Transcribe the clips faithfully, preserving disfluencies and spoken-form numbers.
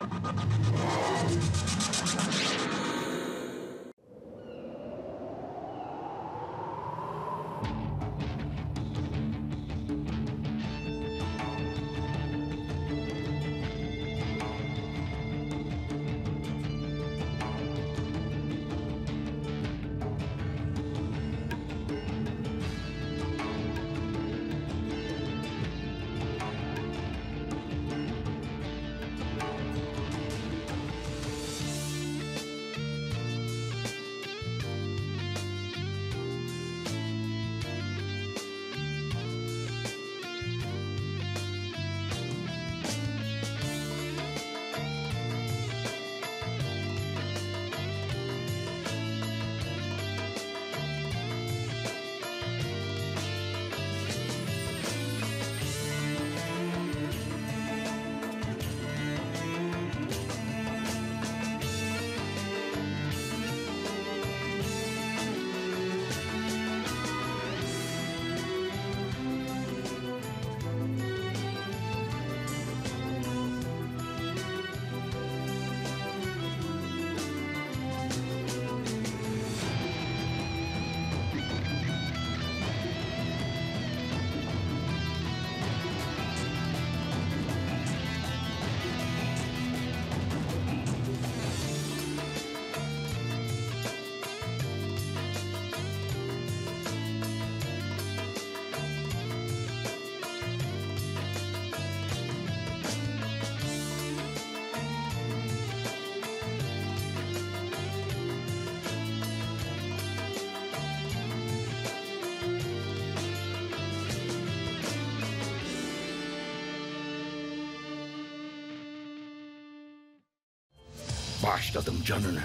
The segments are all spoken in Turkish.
Bağışladım canını.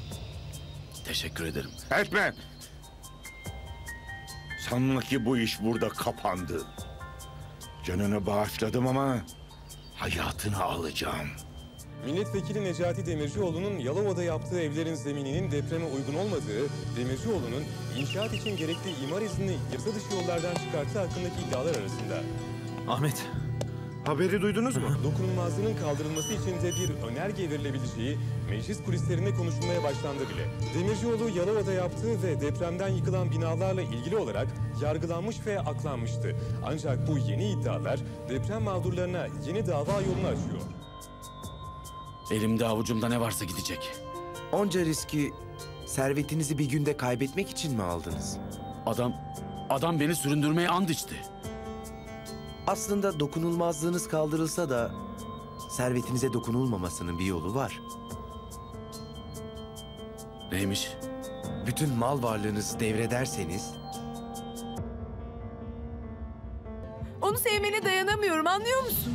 Teşekkür ederim. Etme! Sanma ki bu iş burada kapandı. Canını bağışladım ama hayatını alacağım. Milletvekili Necati Demircioğlu'nun Yalova'da yaptığı evlerin zemininin depreme uygun olmadığı, Demircioğlu'nun inşaat için gerekli imar iznini yasa dışı yollardan çıkarttığı hakkındaki iddialar arasında. Ahmet, haberi duydunuz mu? Dokunulmazlığının kaldırılması için de bir önerge verilebileceği meclis kulislerinde konuşulmaya başlandı bile. Demircioğlu Yalova'da yaptığı ve depremden yıkılan binalarla ilgili olarak yargılanmış ve aklanmıştı. Ancak bu yeni iddialar deprem mağdurlarına yeni dava yolunu açıyor. Elimde avucumda ne varsa gidecek. Onca riski servetinizi bir günde kaybetmek için mi aldınız? Adam, adam beni süründürmeye and içti. Aslında dokunulmazlığınız kaldırılsa da servetinize dokunulmamasının bir yolu var. Neymiş? Bütün mal varlığınızı devrederseniz... Onu sevmene dayanamıyorum, anlıyor musun?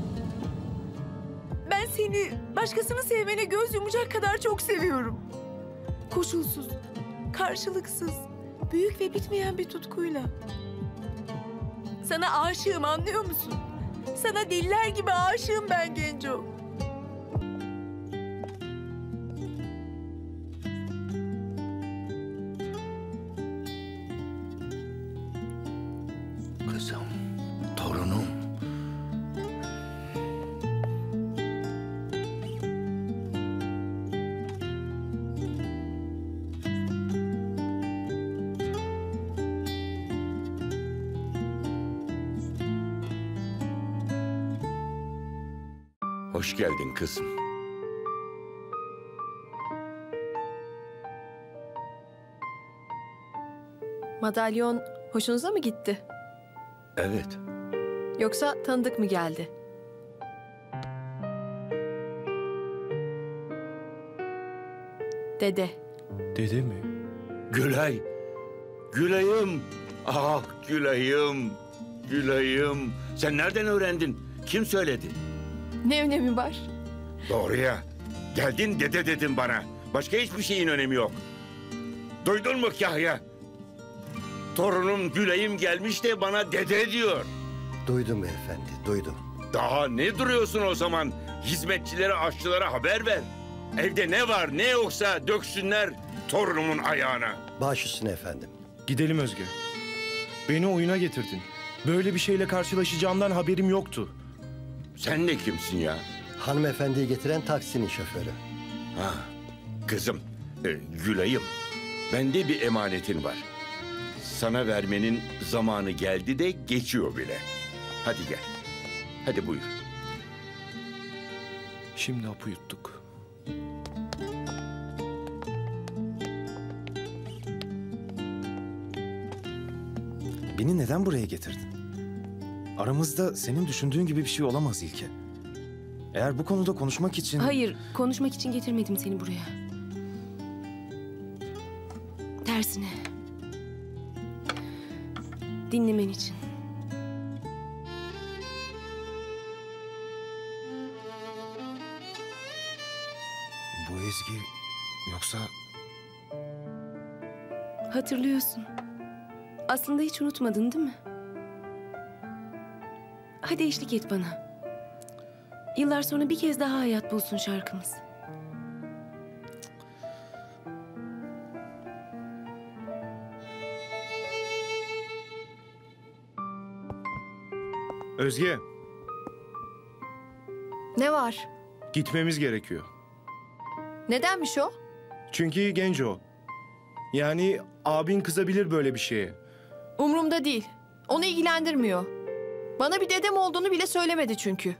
Ben seni başkasını sevmene göz yumacak kadar çok seviyorum. Koşulsuz, karşılıksız, büyük ve bitmeyen bir tutkuyla. Sana aşığım, anlıyor musun? Sana deliler gibi aşığım ben Genco. Kızım, torunum. Hoş geldin kızım. Madalyon hoşunuza mı gitti? Evet. Yoksa tanıdık mı geldi? Dede. Dede mi? Gülay. Gülay'ım. Ah Gülay'ım. Gülay'ım. Sen nereden öğrendin? Kim söyledi? Ne önemi var? Doğru ya. Geldin dede dedin bana. Başka hiçbir şeyin önemi yok. Duydun mu Kahya? Torunum Gülay'ım gelmiş de bana dede diyor. Duydum efendi, duydum. Daha ne duruyorsun o zaman? Hizmetçilere, aşçılara haber ver. Evde ne var ne yoksa döksünler torunumun ayağına. Baş üstüne efendim. Gidelim Özge. Beni oyuna getirdin. Böyle bir şeyle karşılaşacağımdan haberim yoktu. Sen de kimsin ya? Hanımefendiyi getiren taksinin şoförü. Ha, kızım, e, Gülay'ım. Bende bir emanetin var. Sana vermenin zamanı geldi de geçiyor bile. Hadi gel. Hadi buyur. Şimdi hapı yuttuk. Beni neden buraya getirdin? Aramızda senin düşündüğün gibi bir şey olamaz İlke. Eğer bu konuda konuşmak için... Hayır, konuşmak için getirmedim seni buraya. Tersine. Dinlemen için. Bu Ezgi yoksa... Hatırlıyorsun. Aslında hiç unutmadın değil mi? Hadi eşlik et bana. Yıllar sonra bir kez daha hayat bulsun şarkımız. Özge, Ne var? gitmemiz gerekiyor. Nedenmiş o? Çünkü genç o. Yani abin kızabilir böyle bir şeye. Umrumda değil. Onu ilgilendirmiyor. Bana bir dedem olduğunu bile söylemedi çünkü.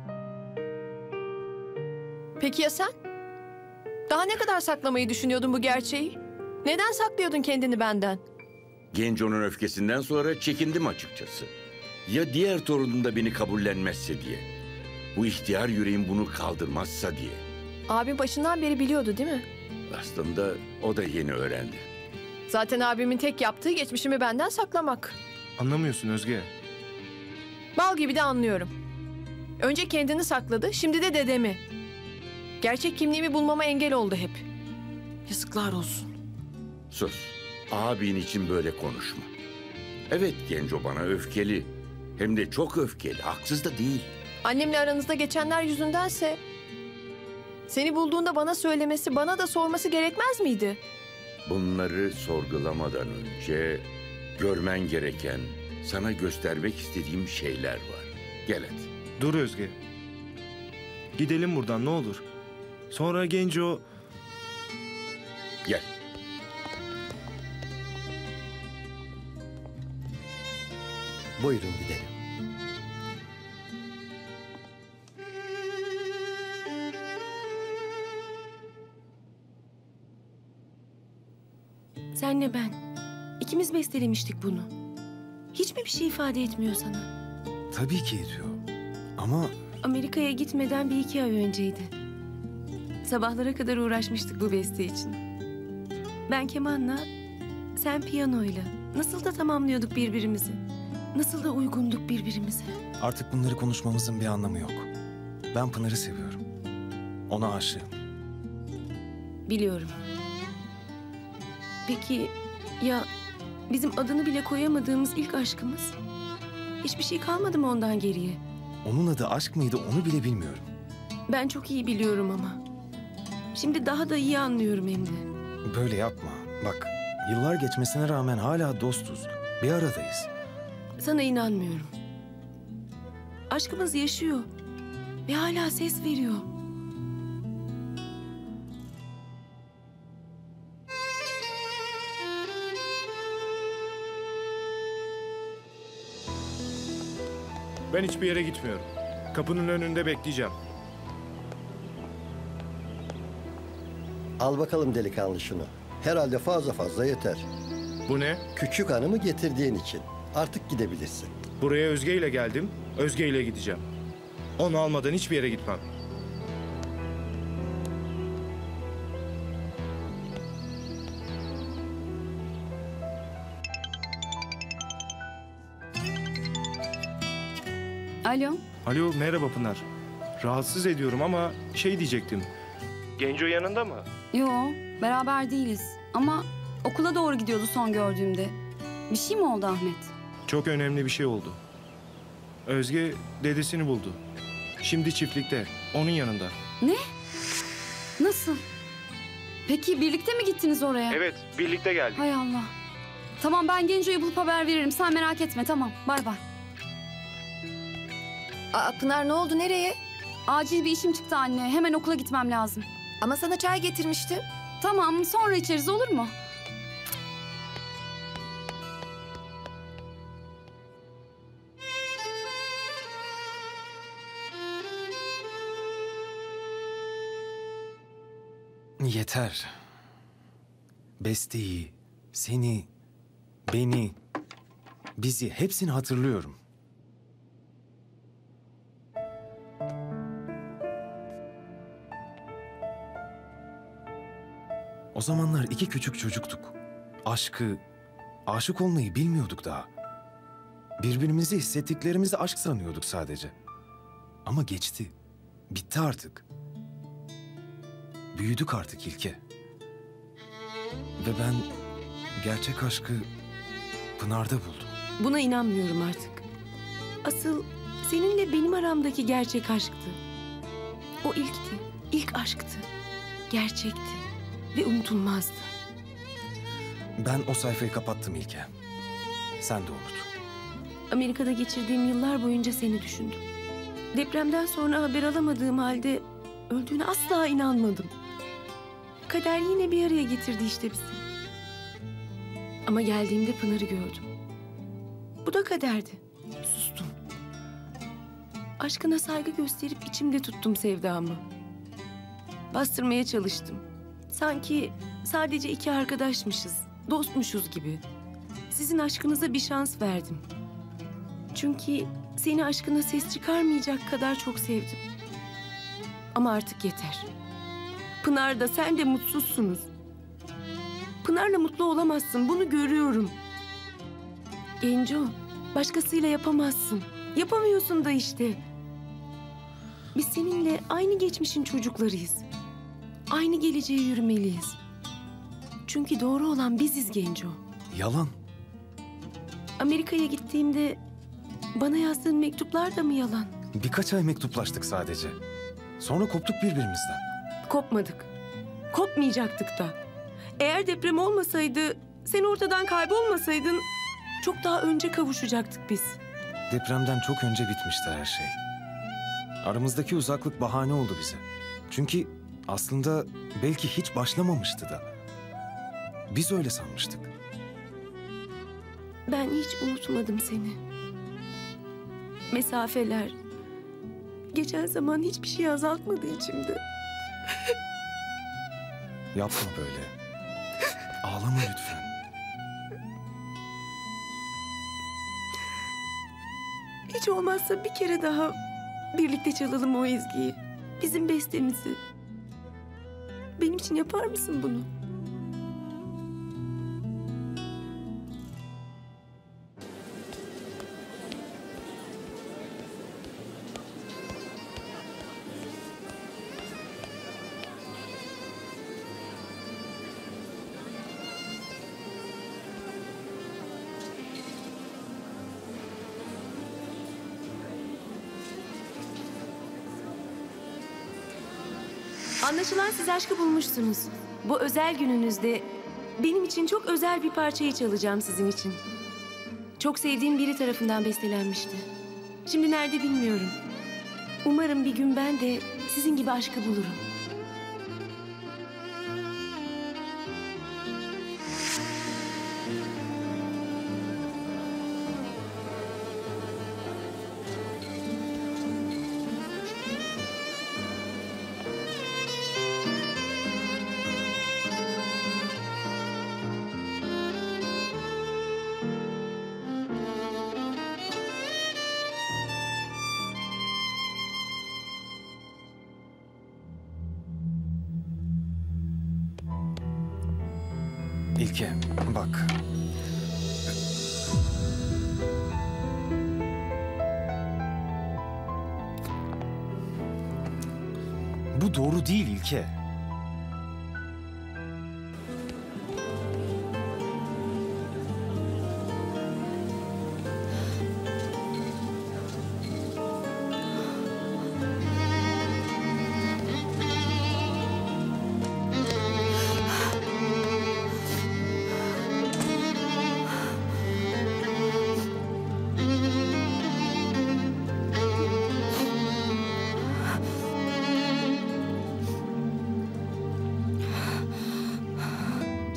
Peki ya sen? Daha ne kadar saklamayı düşünüyordun bu gerçeği? Neden saklıyordun kendini benden? Genco'nun öfkesinden sonra çekindim açıkçası. Ya diğer torunum da beni kabullenmezse diye. Bu ihtiyar yüreğim bunu kaldırmazsa diye. Abim başından beri biliyordu değil mi? Aslında o da yeni öğrendi. Zaten abimin tek yaptığı geçmişimi benden saklamak. Anlamıyorsun Özge. Bal gibi de anlıyorum. Önce kendini sakladı, şimdi de dedemi. Gerçek kimliğimi bulmama engel oldu hep. Yazıklar olsun. Sus. Abin için böyle konuşma. Evet, Genco bana öfkeli. Hem de çok öfkeli. Haksız da değil. Annemle aranızda geçenler yüzündense... Seni bulduğunda bana söylemesi, bana da sorması gerekmez miydi? Bunları sorgulamadan önce görmen gereken, sana göstermek istediğim şeyler var. Gel hadi. Dur Özge. Gidelim buradan ne olur. Sonra Genco... Gel. Buyurun gidelim. Senle ben. İkimiz bestelemiştik bunu. Hiç mi bir şey ifade etmiyor sana? Tabii ki ediyor. Ama Amerika'ya gitmeden bir iki ay önceydi. Sabahlara kadar uğraşmıştık bu beste için. Ben kemanla, sen piyanoyla. Nasıl da tamamlıyorduk birbirimizi. Nasıl da uygunduk birbirimize. artık bunları konuşmamızın bir anlamı yok. Ben Pınar'ı seviyorum. Ona aşığım. Biliyorum. Peki ya bizim adını bile koyamadığımız ilk aşkımız? Hiçbir şey kalmadı mı ondan geriye? Onun adı aşk mıydı onu bile bilmiyorum. Ben çok iyi biliyorum ama. Şimdi daha da iyi anlıyorum hem de. Böyle yapma. Bak, yıllar geçmesine rağmen hala dostuz. Bir aradayız. Sana inanmıyorum. Aşkımız yaşıyor. Ve hala ses veriyor. Ben hiçbir yere gitmiyorum. Kapının önünde bekleyeceğim. Al bakalım delikanlı şunu. Herhalde fazla fazla yeter. Bu ne? Küçük hanımı getirdiğin için. Artık gidebilirsin. Buraya Özge ile geldim. Özge ile gideceğim. Onu almadan hiçbir yere gitmem. Alo. Alo, merhaba Pınar. Rahatsız ediyorum ama şey diyecektim. Genco yanında mı? Yo, beraber değiliz. Ama okula doğru gidiyordu son gördüğümde. Bir şey mi oldu Ahmet? Çok önemli bir şey oldu. Özge dedesini buldu. Şimdi çiftlikte, onun yanında. Ne? Nasıl? Peki birlikte mi gittiniz oraya? Evet, birlikte geldik. Hay Allah. Tamam, ben Genco'yu bulup haber veririm. Sen merak etme, tamam. Bay bay. Aa, Pınar ne oldu, nereye? Acil bir işim çıktı anne. Hemen okula gitmem lazım. Ama sana çay getirmiştim. Tamam, sonra içeriz, olur mu? Yeter. Beste'yi, seni, beni, bizi hepsini hatırlıyorum. O zamanlar iki küçük çocuktuk. Aşkı, aşık olmayı bilmiyorduk daha. Birbirimizi hissettiklerimizi aşk sanıyorduk sadece. Ama geçti. Bitti artık. Büyüdük artık İlke. Ve ben gerçek aşkı Pınar'da buldum. Buna inanmıyorum artık. Asıl seninle benim aramdaki gerçek aşktı. O ilkti, ilk aşktı. Gerçekti ve unutulmazdı. Ben o sayfayı kapattım İlke. Sen de unut. Amerika'da geçirdiğim yıllar boyunca seni düşündüm. Depremden sonra haber alamadığım halde öldüğüne asla inanmadım. Kader yine bir araya getirdi işte bizi. Ama geldiğimde Pınar'ı gördüm. Bu da kaderdi. Sustum. Aşkına saygı gösterip içimde tuttum sevdamı. Bastırmaya çalıştım. Sanki sadece iki arkadaşmışız, dostmuşuz gibi. Sizin aşkınıza bir şans verdim. Çünkü seni aşkına ses çıkarmayacak kadar çok sevdim. Ama artık yeter. Pınar da sen de mutsuzsunuz. Pınar'la mutlu olamazsın, bunu görüyorum. Genco, başkasıyla yapamazsın. Yapamıyorsun da işte. Biz seninle aynı geçmişin çocuklarıyız. Aynı geleceğe yürümeliyiz. Çünkü doğru olan biziz Genco. Yalan. Amerika'ya gittiğimde bana yazdığın mektuplar da mı yalan? Birkaç ay mektuplaştık sadece. Sonra koptuk birbirimizden. Kopmadık. Kopmayacaktık da. Eğer deprem olmasaydı, sen ortadan kaybolmasaydın çok daha önce kavuşacaktık biz. Depremden çok önce bitmişti her şey. Aramızdaki uzaklık bahane oldu bize. Çünkü aslında belki hiç başlamamıştı da. Biz öyle sanmıştık. Ben hiç unutmadım seni. Mesafeler, geçen zaman hiçbir şey azaltmadı içimde. Yapma böyle. Ağlama lütfen. Hiç olmazsa bir kere daha birlikte çalalım o ezgiyi. Bizim bestemizi. Benim için yapar mısın bunu? Anlaşılan siz aşkı bulmuşsunuz. Bu özel gününüzde benim için çok özel bir parçayı çalacağım sizin için. Çok sevdiğim biri tarafından bestelenmişti. Şimdi nerede bilmiyorum. Umarım bir gün ben de sizin gibi aşkı bulurum. İlke, bak. Bu doğru değil İlke.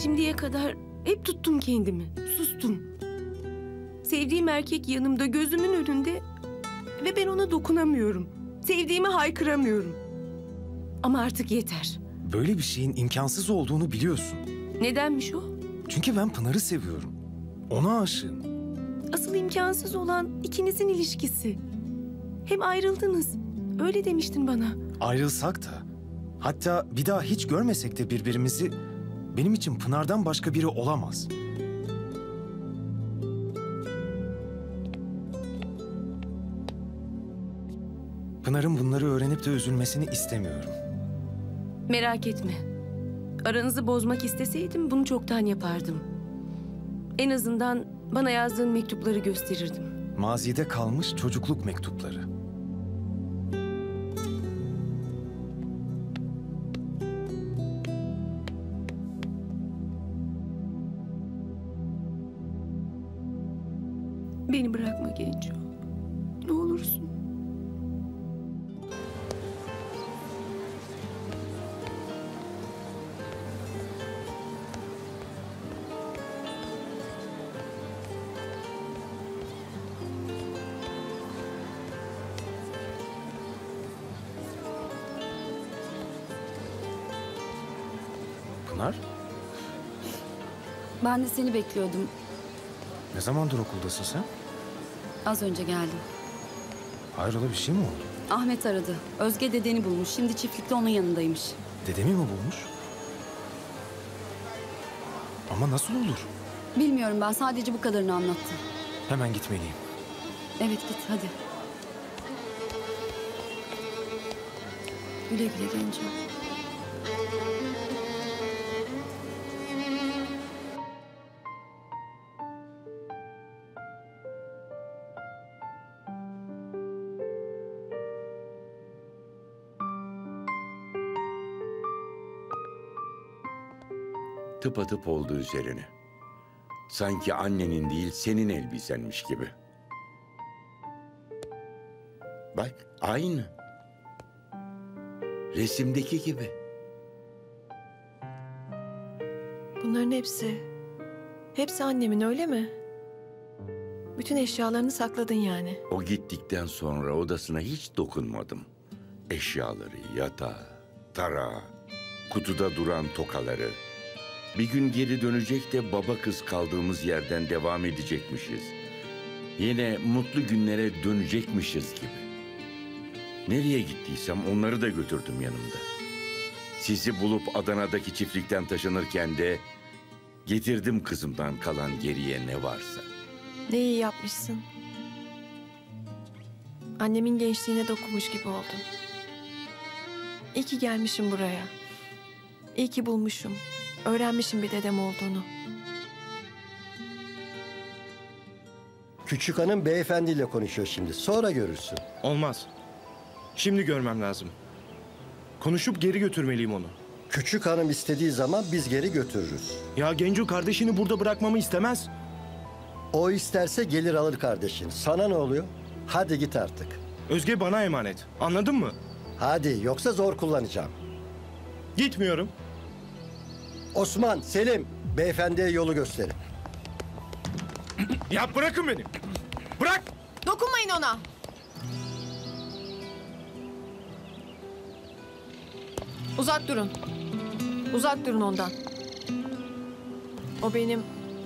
Şimdiye kadar hep tuttum kendimi, sustum. Sevdiğim erkek yanımda, gözümün önünde ve ben ona dokunamıyorum. Sevdiğimi haykıramıyorum. Ama artık yeter. Böyle bir şeyin imkansız olduğunu biliyorsun. Nedenmiş o? Çünkü ben Pınar'ı seviyorum. Ona aşığım. Asıl imkansız olan ikinizin ilişkisi. Hem ayrıldınız. Öyle demiştin bana. Ayrılsak da, hatta bir daha hiç görmesek de birbirimizi, benim için Pınar'dan başka biri olamaz. Pınar'ın bunları öğrenip de üzülmesini istemiyorum. Merak etme. Aranızı bozmak isteseydim bunu çoktan yapardım. En azından bana yazdığın mektupları gösterirdim. Mazide kalmış çocukluk mektupları. Beni bırakma Genco. Ne olursun. Pınar, Ben de seni bekliyordum. ne zamandır okuldasın sen? Az önce geldim. Hayrola, bir şey mi oldu? Ahmet aradı. Özge dedeni bulmuş. Şimdi çiftlikte onun yanındaymış. Dedemi mi bulmuş? Ama nasıl olur? Bilmiyorum, ben sadece bu kadarını anlattım. Hemen gitmeliyim. Evet, git hadi. Güle güle Genco. Tıpatıp oldu üzerine. Sanki annenin değil senin elbisenmiş gibi. Bak aynı. Resimdeki gibi. Bunların hepsi, hepsi annemin öyle mi? Bütün eşyalarını sakladın yani. O gittikten sonra odasına hiç dokunmadım. Eşyaları, yatağı, tarağı, kutuda duran tokaları. Bir gün geri dönecek de baba kız kaldığımız yerden devam edecekmişiz. Yine mutlu günlere dönecekmişiz gibi. Nereye gittiysem onları da götürdüm yanımda. Sizi bulup Adana'daki çiftlikten taşınırken de getirdim kızımdan kalan geriye ne varsa. Ne iyi yapmışsın. Annemin gençliğine dokunmuş gibi oldum. İyi ki gelmişim buraya. İyi ki bulmuşum. Öğrenmişim bir dedem olduğunu. Küçük hanım beyefendiyle konuşuyor şimdi. Sonra görürsün. Olmaz. Şimdi görmem lazım. Konuşup geri götürmeliyim onu. Küçük hanım istediği zaman biz geri götürürüz. Ya Genco kardeşini burada bırakmamı istemez. O isterse gelir alır kardeşin. Sana ne oluyor? Hadi git artık. Özge bana emanet. Anladın mı? Hadi yoksa zor kullanacağım. Gitmiyorum. Osman, Selim, beyefendiye yolu gösterin. Ya bırakın beni. Bırak. Dokunmayın ona. Uzak durun. Uzak durun ondan. O benim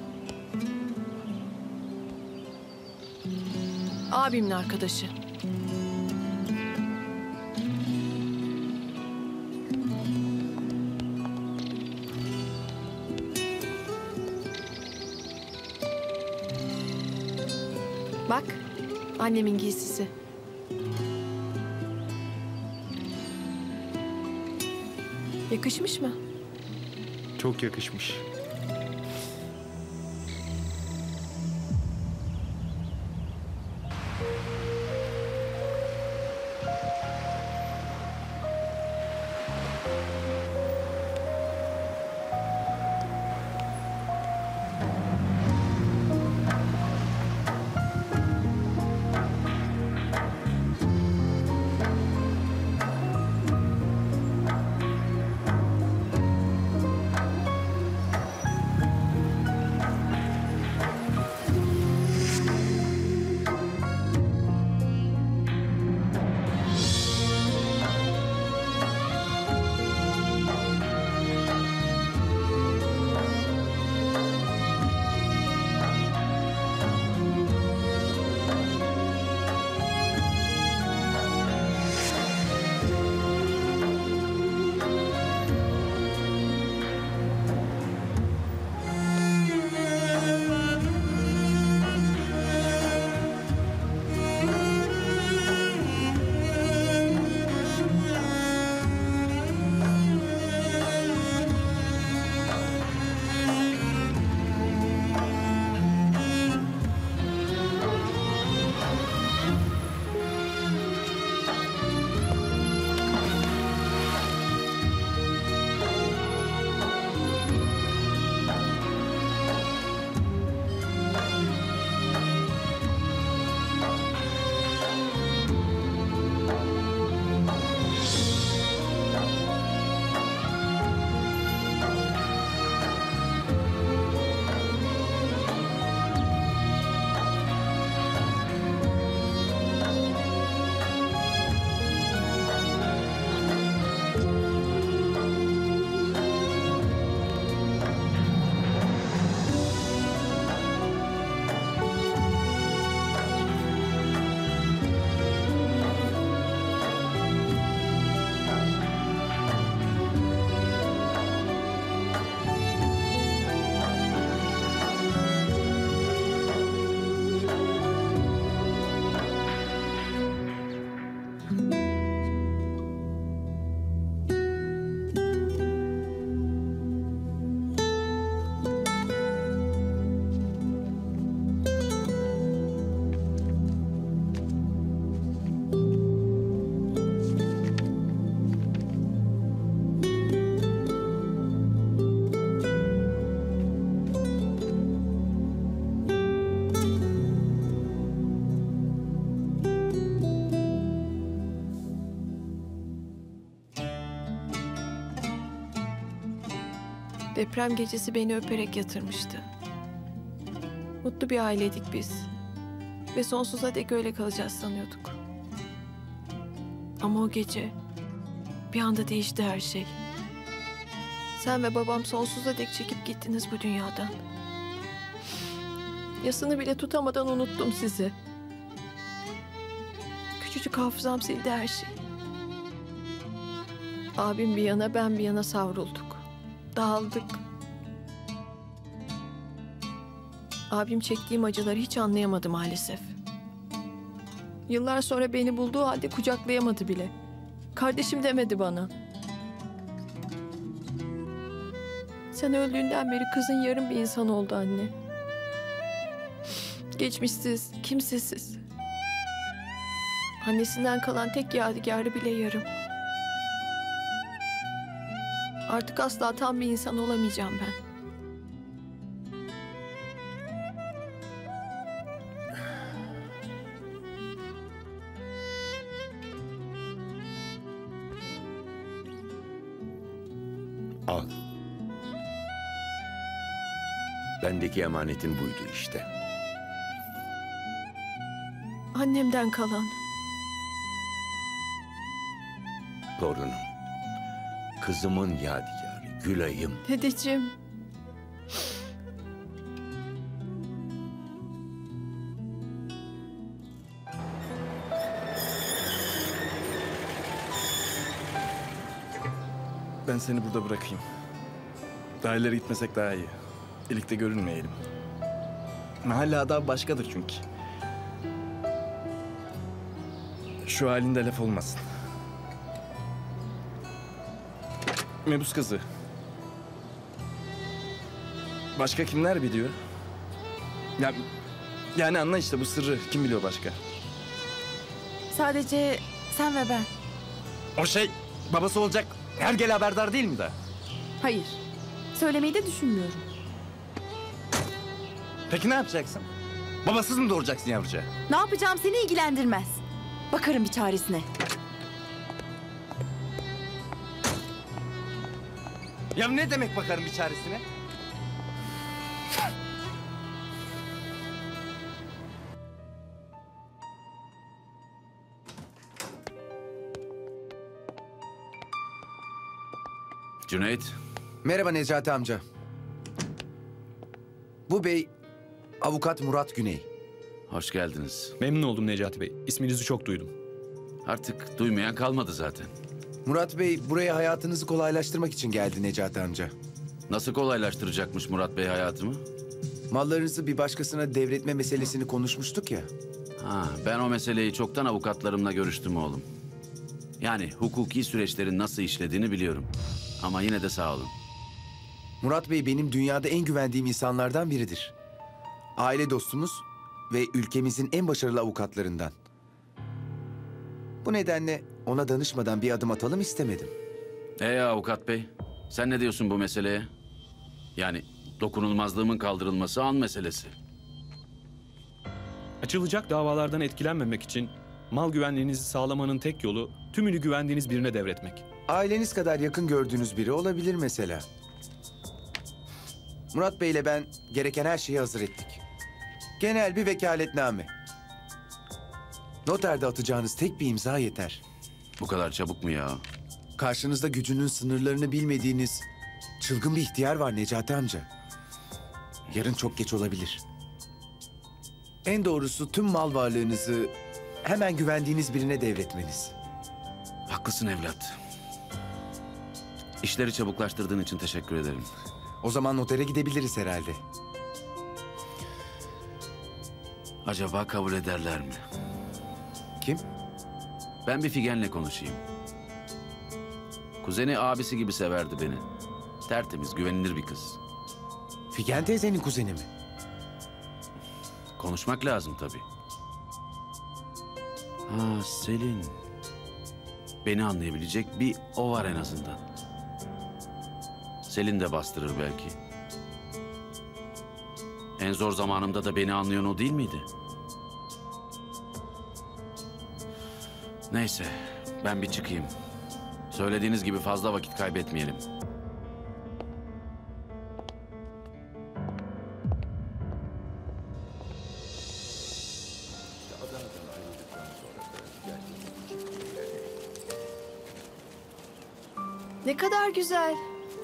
abimin arkadaşı. Bak, annemin giysisi. Yakışmış mı? Çok yakışmış. Deprem gecesi beni öperek yatırmıştı. Mutlu bir aileydik biz. Ve sonsuza dek öyle kalacağız sanıyorduk. Ama o gece bir anda değişti her şey. Sen ve babam sonsuza dek çekip gittiniz bu dünyadan. Yasını bile tutamadan unuttum sizi. Küçücük hafızam sildi her şeyi. Abim bir yana, ben bir yana savrulduk. Dağıldık. Abim çektiğim acıları hiç anlayamadı maalesef. Yıllar sonra beni bulduğu halde kucaklayamadı bile. Kardeşim demedi bana. Sen öldüğünden beri kızın yarım bir insan oldu anne. Geçmişsiz, kimsesiz. Annesinden kalan tek yadigarı bile yarım. Artık asla tam bir insan olamayacağım ben. Al. Bendeki emanetin buydu işte. Annemden kalan. Torunum. Kızımın yadigarı, Gülay'ım. Dedeciğim. Ben seni burada bırakayım. Daha ileri gitmesek daha iyi. Birlikte görünmeyelim. Mahalle adabı başkadır çünkü. Şu halinde laf olmasın. Mebus kızı. Başka kimler biliyor? Ya, yani anla işte bu sırrı kim biliyor başka? Sadece sen ve ben. O şey babası olacak hergele haberdar değil mi de? Hayır. Söylemeyi de düşünmüyorum. Peki ne yapacaksın? Babasız mı doğuracaksın yavrucağı? Ne yapacağım seni ilgilendirmez. Bakarım bir çaresine. Ya ne demek bakarım bir çaresine? Cüneyt. Merhaba Necati amca. Bu bey avukat Murat Güney. Hoş geldiniz. Memnun oldum Necati Bey. İsminizi çok duydum. Artık duymayan kalmadı zaten. Murat Bey buraya hayatınızı kolaylaştırmak için geldi Necati amca. Nasıl kolaylaştıracakmış Murat Bey hayatımı? Mallarınızı bir başkasına devretme meselesini konuşmuştuk ya. Ha, ben o meseleyi çoktan avukatlarımla görüştüm oğlum. Yani hukuki süreçlerin nasıl işlediğini biliyorum. Ama yine de sağ olun. Murat Bey benim dünyada en güvendiğim insanlardan biridir. Aile dostumuz ve ülkemizin en başarılı avukatlarından. Bu nedenle ona danışmadan bir adım atalım istemedim. Ee avukat bey, sen ne diyorsun bu meseleye? Yani dokunulmazlığımın kaldırılması an meselesi. Açılacak davalardan etkilenmemek için mal güvenliğinizi sağlamanın tek yolu tümünü güvendiğiniz birine devretmek. Aileniz kadar yakın gördüğünüz biri olabilir mesela. Murat Bey ile ben gereken her şeyi hazır ettik. Genel bir vekaletname. Noterde atacağınız tek bir imza yeter. Bu kadar çabuk mu ya? Karşınızda gücünün sınırlarını bilmediğiniz çılgın bir ihtiyar var Necati amca. Yarın çok geç olabilir. En doğrusu tüm mal varlığınızı hemen güvendiğiniz birine devretmeniz. Haklısın evlat. İşleri çabuklaştırdığın için teşekkür ederim. O zaman notere gidebiliriz herhalde. Acaba kabul ederler mi? Kim? Ben bir Figen'le konuşayım. Kuzeni abisi gibi severdi beni. Tertemiz, güvenilir bir kız. Figen teyzenin kuzeni mi? Konuşmak lazım tabii. Ha, Selin. Beni anlayabilecek bir o var en azından. Selin de bastırır belki. En zor zamanımda da beni anlayan o değil miydi? Neyse, ben bir çıkayım. Söylediğiniz gibi fazla vakit kaybetmeyelim. Ne kadar güzel.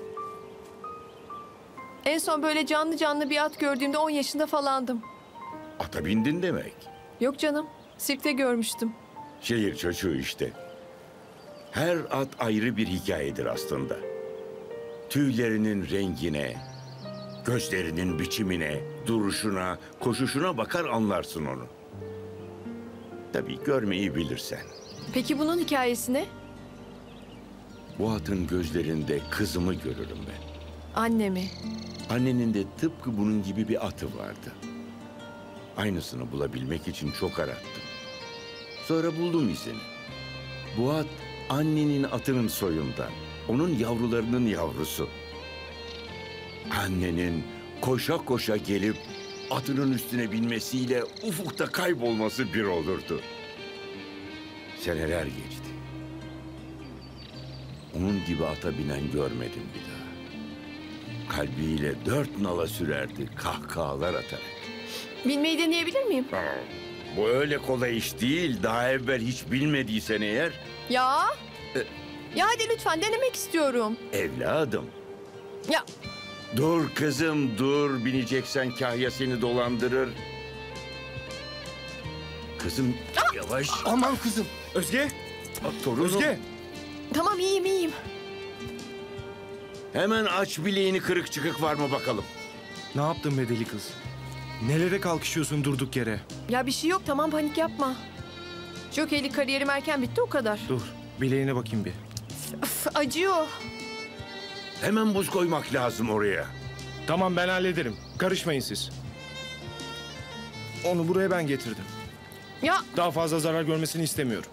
En son böyle canlı canlı bir at gördüğümde on yaşında falandım. Ata bindin demek. Yok canım, sirkte görmüştüm. Şehir çocuğu işte. Her at ayrı bir hikayedir aslında. Tüylerinin rengine, gözlerinin biçimine, duruşuna, koşuşuna bakar anlarsın onu. Tabii görmeyi bilirsen. Peki bunun hikayesi ne? Bu atın gözlerinde kızımı görürüm ben. Annemi. Annenin de tıpkı bunun gibi bir atı vardı. Aynısını bulabilmek için çok arattım. Sonra buldum izini. Bu at annenin atının soyundan. Onun yavrularının yavrusu. Annenin koşa koşa gelip atının üstüne binmesiyle ufukta kaybolması bir olurdu. Seneler geçti. Onun gibi ata binen görmedim bir daha. Kalbiyle dört nala sürerdi kahkahalar atarak. Bilmeyi deneyebilir miyim? Bu öyle kolay iş değil. Daha evvel hiç bilmediysen eğer... Ya. E, ya hadi lütfen denemek istiyorum. Evladım. Ya. Dur kızım dur. Bineceksen kahya seni dolandırır. Kızım Aa! yavaş. Aman kızım. Özge! Bak, torunum. Özge! Tamam iyiyim iyiyim. Hemen aç bileğini, kırık çıkık var mı bakalım. Ne yaptın be deli kız? Nelere kalkışıyorsun durduk yere? Ya bir şey yok tamam panik yapma. Jokeylik kariyerim erken bitti o kadar. Dur, bileğine bakayım bir. Öf, acıyor. Hemen buz koymak lazım oraya. Tamam ben hallederim. Karışmayın siz. Onu buraya ben getirdim. Ya. Daha fazla zarar görmesini istemiyorum.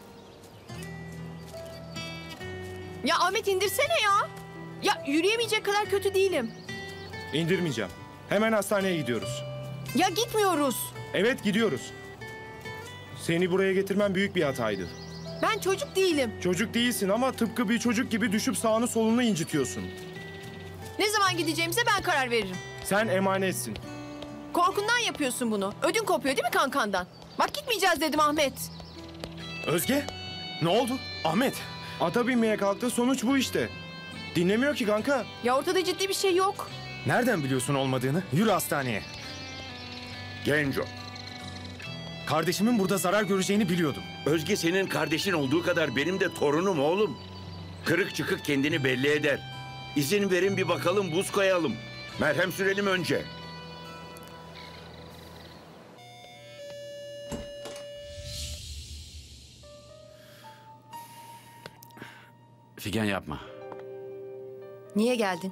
Ya Ahmet indirsene ya. Ya yürüyemeyecek kadar kötü değilim. İndirmeyeceğim. Hemen hastaneye gidiyoruz. Ya gitmiyoruz. Evet gidiyoruz. Seni buraya getirmem büyük bir hataydı. Ben çocuk değilim. Çocuk değilsin ama tıpkı bir çocuk gibi düşüp sağını solunu incitiyorsun. Ne zaman gideceğimize ben karar veririm. Sen emanetsin. Korkundan yapıyorsun bunu. Ödün kopuyor değil mi kankandan? Bak gitmeyeceğiz dedim Ahmet. Özge, ne oldu? Ahmet. Ata binmeye kalktı, sonuç bu işte. Dinlemiyor ki kanka. Ya ortada ciddi bir şey yok. Nereden biliyorsun olmadığını? Yürü hastaneye. Genco. Kardeşimin burada zarar göreceğini biliyordum. Özge senin kardeşin olduğu kadar benim de torunum oğlum. Kırık çıkık kendini belli eder. İzin verin bir bakalım, buz koyalım. Merhem sürelim önce. Figen yapma. Niye geldin?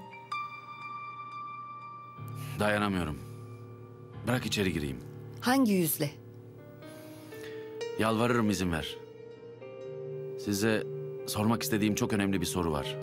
Dayanamıyorum. Bırak içeri gireyim. Hangi yüzle? Yalvarırım izin ver. Size sormak istediğim çok önemli bir soru var.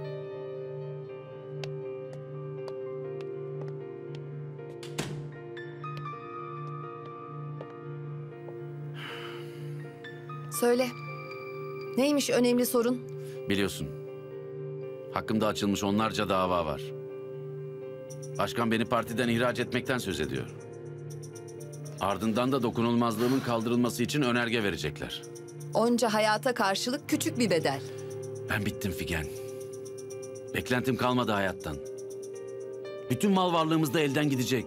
Söyle. Neymiş önemli sorun? Biliyorsun. Hakkımda açılmış onlarca dava var. Başkan beni partiden ihraç etmekten söz ediyor. Ardından da dokunulmazlığımın kaldırılması için önerge verecekler. Onca hayata karşılık küçük bir bedel. Ben bittim Figen. Beklentim kalmadı hayattan. Bütün mal varlığımız da elden gidecek.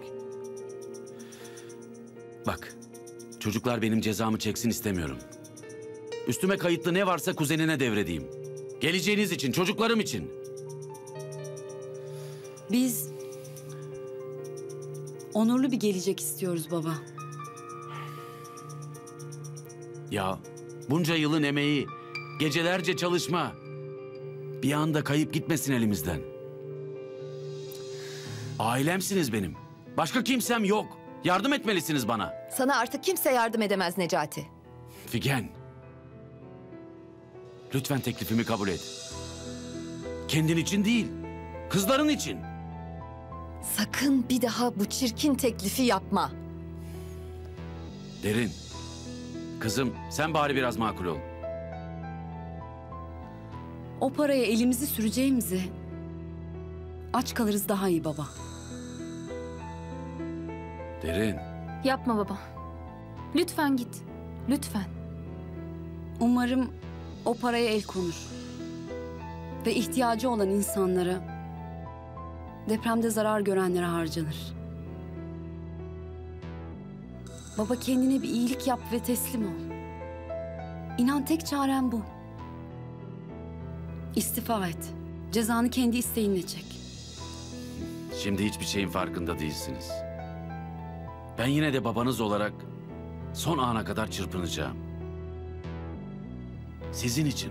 Bak, çocuklar benim cezamı çeksin istemiyorum. Üstüme kayıtlı ne varsa kuzenine devredeyim. Geleceğiniz için, çocuklarım için. Biz onurlu bir gelecek istiyoruz baba. Ya bunca yılın emeği, Gecelerce çalışma. Bir anda kayıp gitmesin elimizden. Ailemsiniz benim. Başka kimsem yok. Yardım etmelisiniz bana. Sana artık kimse yardım edemez Necati. Figen. Lütfen teklifimi kabul et. Kendin için değil, kızların için. Sakın bir daha bu çirkin teklifi yapma. Derin. Kızım sen bari biraz makul ol. O paraya elimizi süreceğimizi aç kalırız daha iyi baba. Derin. Yapma baba. Lütfen git. Lütfen. Umarım o paraya el konur. Ve ihtiyacı olan insanlara, depremde zarar görenlere harcanır. Baba kendine bir iyilik yap ve teslim ol. İnan tek çaren bu. İstifa et. Cezanı kendi isteğinle çek. Şimdi hiçbir şeyin farkında değilsiniz. Ben yine de babanız olarak son ana kadar çırpınacağım. Sizin için.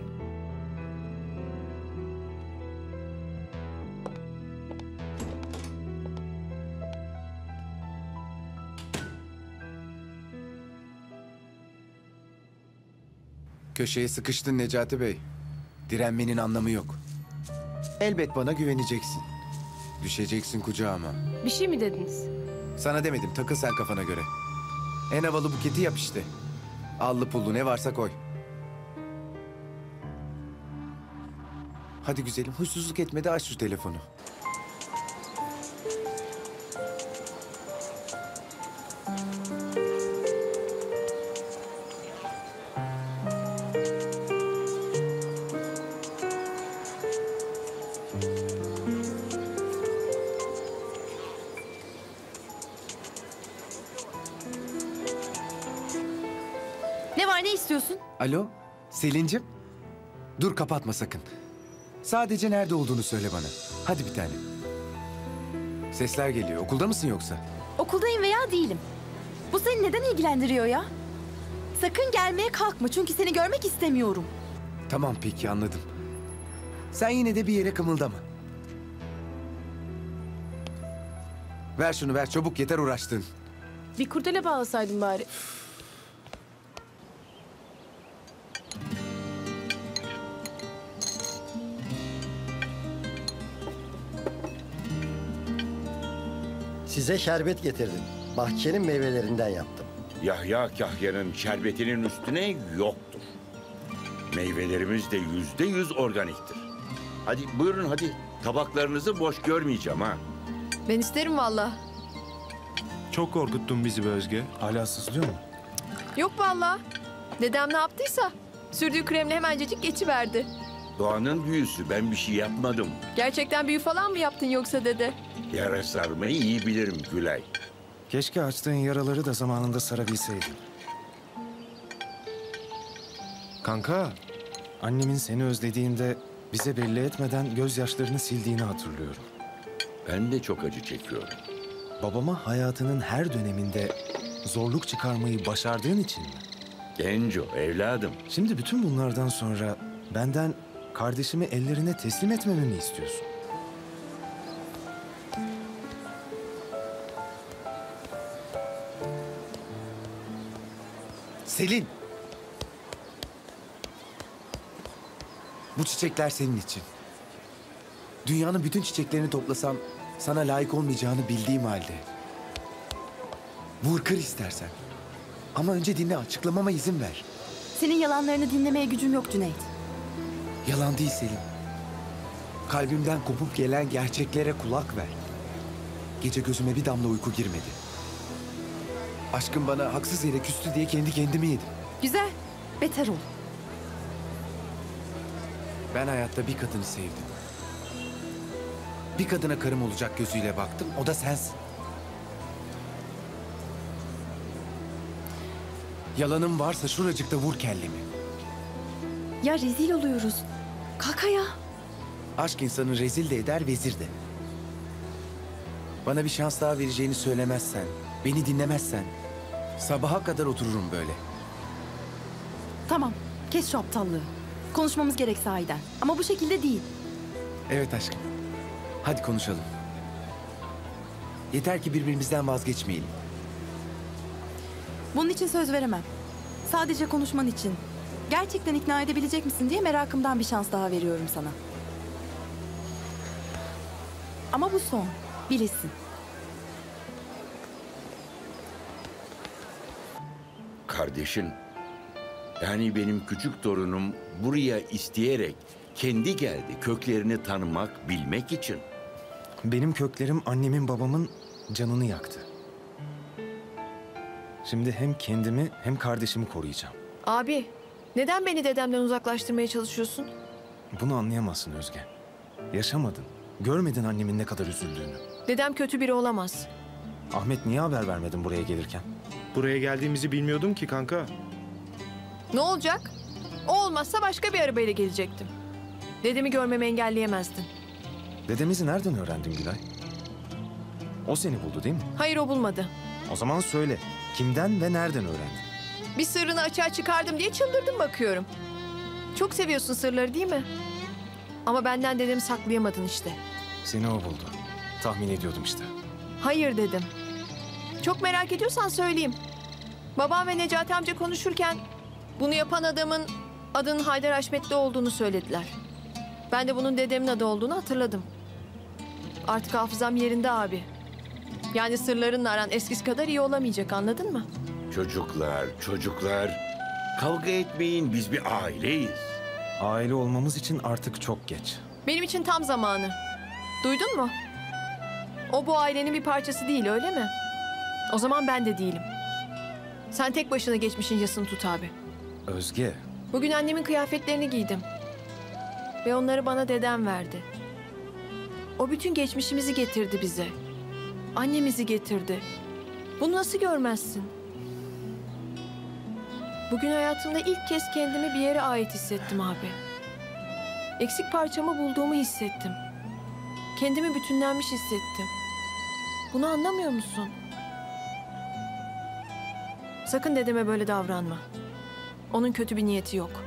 Köşeye sıkıştın Necati Bey. Direnmenin anlamı yok. Elbet bana güveneceksin. Düşeceksin kucağıma. Bir şey mi dediniz? Sana demedim, takıl sen kafana göre. En havalı buketi yap işte. Allı pullu ne varsa koy. Hadi güzelim, huysuzluk etme de aç şu telefonu. Ne var, ne istiyorsun? Alo, Selin'cim. Dur kapatma sakın. Sadece nerede olduğunu söyle bana. Hadi bir tane. Sesler geliyor. Okulda mısın yoksa? Okuldayım veya değilim. Bu seni neden ilgilendiriyor ya? Sakın gelmeye kalkma çünkü seni görmek istemiyorum. Tamam peki anladım. Sen yine de bir yere kımıldama. Ver şunu ver çabuk yeter uğraştın. Bir kurdele bağlasaydın bari. Size şerbet getirdim. Bahçenin meyvelerinden yaptım. Yahya Kahya'nın şerbetinin üstüne yoktur. Meyvelerimiz de yüzde yüz organiktir. Hadi buyurun hadi. Tabaklarınızı boş görmeyeceğim ha. Ben isterim valla. Çok korkuttun bizi be Özge. Hala sızlıyor mu? Yok valla. Dedem ne yaptıysa sürdüğü kremle hemencecik geçiverdi. Doğanın büyüsü, ben bir şey yapmadım. Gerçekten büyü falan mı yaptın yoksa dede? Yara sarmayı iyi bilirim Gülay. Keşke açtığın yaraları da zamanında sarabilseydin. Kanka, annemin seni özlediğinde bize belli etmeden gözyaşlarını sildiğini hatırlıyorum. Ben de çok acı çekiyorum. Babama hayatının her döneminde zorluk çıkarmayı başardığın için mi? Genco, evladım. Şimdi bütün bunlardan sonra benden kardeşimi ellerine teslim etmemi mi istiyorsun? Selin. Bu çiçekler senin için. Dünyanın bütün çiçeklerini toplasam sana layık olmayacağını bildiğim halde. Vur kır istersen. Ama önce dinle, açıklamama izin ver. Senin yalanlarını dinlemeye gücüm yok Cüneyt. Yalan değil Selin. Kalbimden kopup gelen gerçeklere kulak ver. Gece gözüme bir damla uyku girmedi. Aşkım bana haksız yere küstü diye kendi kendimi yedim. Güzel, beter ol. Ben hayatta bir kadını sevdim. Bir kadına karım olacak gözüyle baktım, o da sensin. Yalanım varsa şuracıkta vur kellemi. Ya rezil oluyoruz. Kalk ayağa. Aşk insanı rezil de eder, vezir de. Bana bir şans daha vereceğini söylemezsen, beni dinlemezsen... sabaha kadar otururum böyle. Tamam, kes şu aptallığı. Konuşmamız gerek sahiden. Ama bu şekilde değil. Evet aşkım. Hadi konuşalım. Yeter ki birbirimizden vazgeçmeyelim. Bunun için söz veremem. Sadece konuşman için. Gerçekten ikna edebilecek misin diye merakımdan bir şans daha veriyorum sana. Ama bu son. Bilesin. Kardeşin, yani benim küçük torunum buraya isteyerek kendi geldi. Köklerini tanımak, bilmek için. Benim köklerim annemin babamın canını yaktı. Şimdi hem kendimi hem kardeşimi koruyacağım. Abi, neden beni dedemden uzaklaştırmaya çalışıyorsun? Bunu anlayamazsın Özge. Yaşamadın. Görmedin annemin ne kadar üzüldüğünü. Dedem kötü biri olamaz. Ahmet niye haber vermedin buraya gelirken? Buraya geldiğimizi bilmiyordum ki kanka. Ne olacak? O olmazsa başka bir arabayla gelecektim. Dedemi görmemi engelleyemezdin. Dedemizi nereden öğrendin Gülay? O seni buldu değil mi? Hayır, o bulmadı. O zaman söyle. Kimden ve nereden öğrendin? Bir sırrını açığa çıkardım diye çıldırdım bakıyorum. Çok seviyorsun sırları değil mi? Ama benden dedemi saklayamadın işte. Seni o buldu. Tahmin ediyordum işte. Hayır dedim. Çok merak ediyorsan söyleyeyim. Babam ve Necati amca konuşurken bunu yapan adamın adının Haydar Haşmetli olduğunu söylediler. Ben de bunun dedemin adı olduğunu hatırladım. Artık hafızam yerinde abi. Yani sırlarınla aran eskisi kadar iyi olamayacak, anladın mı? Çocuklar, çocuklar. Kavga etmeyin, biz bir aileyiz. Aile olmamız için artık çok geç. Benim için tam zamanı. Duydun mu? O bu ailenin bir parçası değil, öyle mi? O zaman ben de değilim. Sen tek başına geçmişin yasını tut abi. Özge. Bugün annemin kıyafetlerini giydim. Ve onları bana dedem verdi. O bütün geçmişimizi getirdi bize. Annemizi getirdi. Bunu nasıl görmezsin? Bugün hayatımda ilk kez kendimi bir yere ait hissettim abi. Eksik parçamı bulduğumu hissettim. Kendimi bütünlenmiş hissettim. Bunu anlamıyor musun? Sakın dedeme böyle davranma. Onun kötü bir niyeti yok.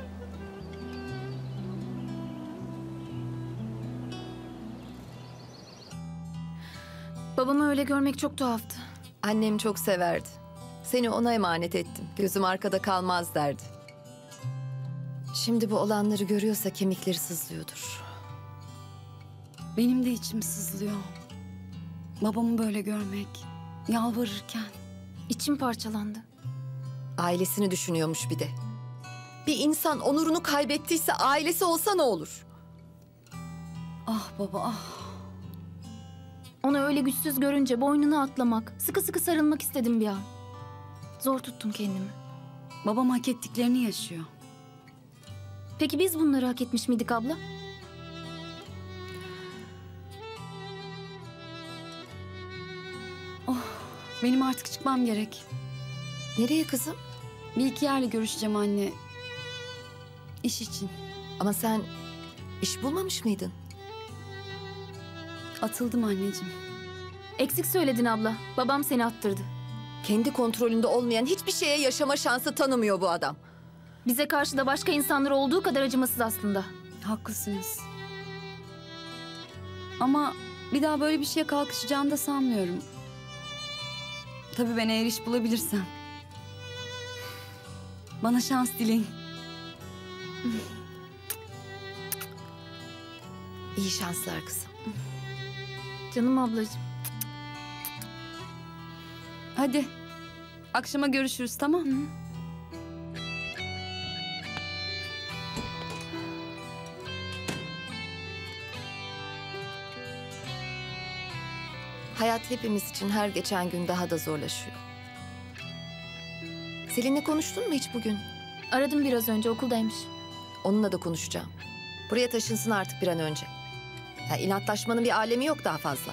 Babamı öyle görmek çok tuhaftı. Annem çok severdi. Seni ona emanet ettim. Gözüm arkada kalmaz derdi. Şimdi bu olanları görüyorsa kemikleri sızlıyordur. Benim de içim sızlıyor. Babamı böyle görmek, yalvarırken. İçim parçalandı. Ailesini düşünüyormuş bir de. Bir insan onurunu kaybettiyse ailesi olsa ne olur? Ah baba ah. Onu öyle güçsüz görünce boynunu atlamak, sıkı sıkı sarılmak istedim bir an. Zor tuttum kendimi. Babam hak ettiklerini yaşıyor. Peki biz bunları hak etmiş miydik abla? Oh, benim artık çıkmam gerek. Nereye kızım? Bir iki yerle görüşeceğim anne. İş için. Ama sen iş bulmamış mıydın? Atıldım anneciğim. Eksik söyledin abla. Babam seni attırdı. Kendi kontrolünde olmayan hiçbir şeye yaşama şansı tanımıyor bu adam. Bize karşı da başka insanlar olduğu kadar acımasız aslında. Haklısınız. Ama bir daha böyle bir şeye kalkışacağını da sanmıyorum. Tabii ben eğer iş bulabilirsem. Bana şans dileyin. İyi şanslar kızım. Canım ablacığım. Hadi. Akşama görüşürüz, tamam mı? Hayat hepimiz için her geçen gün daha da zorlaşıyor. Selin'le konuştun mu hiç bugün? Aradım biraz önce, okuldaymış. Onunla da konuşacağım. Buraya taşınsın artık bir an önce. Ya, inatlaşmanın bir alemi yok daha fazla.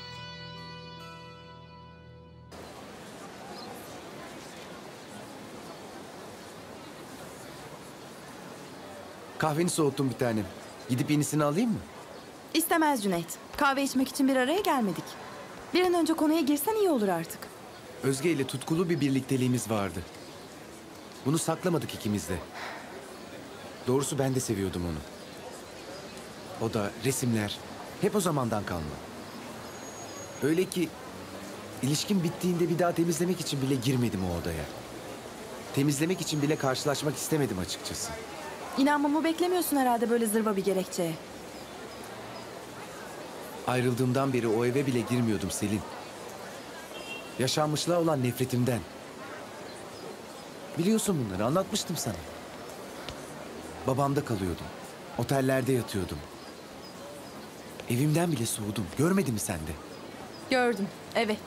Kahveni soğuttum bir tanem. Gidip yenisini alayım mı? İstemez Cüneyt. Kahve içmek için bir araya gelmedik. Bir an önce konuya girsen iyi olur artık. Özge ile tutkulu bir birlikteliğimiz vardı. Bunu saklamadık ikimiz de. Doğrusu ben de seviyordum onu. O da, resimler, hep o zamandan kalma. Öyle ki ilişkin bittiğinde bir daha temizlemek için bile girmedim o odaya. Temizlemek için bile karşılaşmak istemedim açıkçası. İnanmamı beklemiyorsun herhalde böyle zırva bir gerekçeye. Ayrıldığımdan beri o eve bile girmiyordum Selin. Yaşanmışlığa olan nefretimden. Biliyorsun bunları, anlatmıştım sana. Babamda kalıyordum. Otellerde yatıyordum. Evimden bile soğudum. Görmedin mi sen de? Gördüm, evet.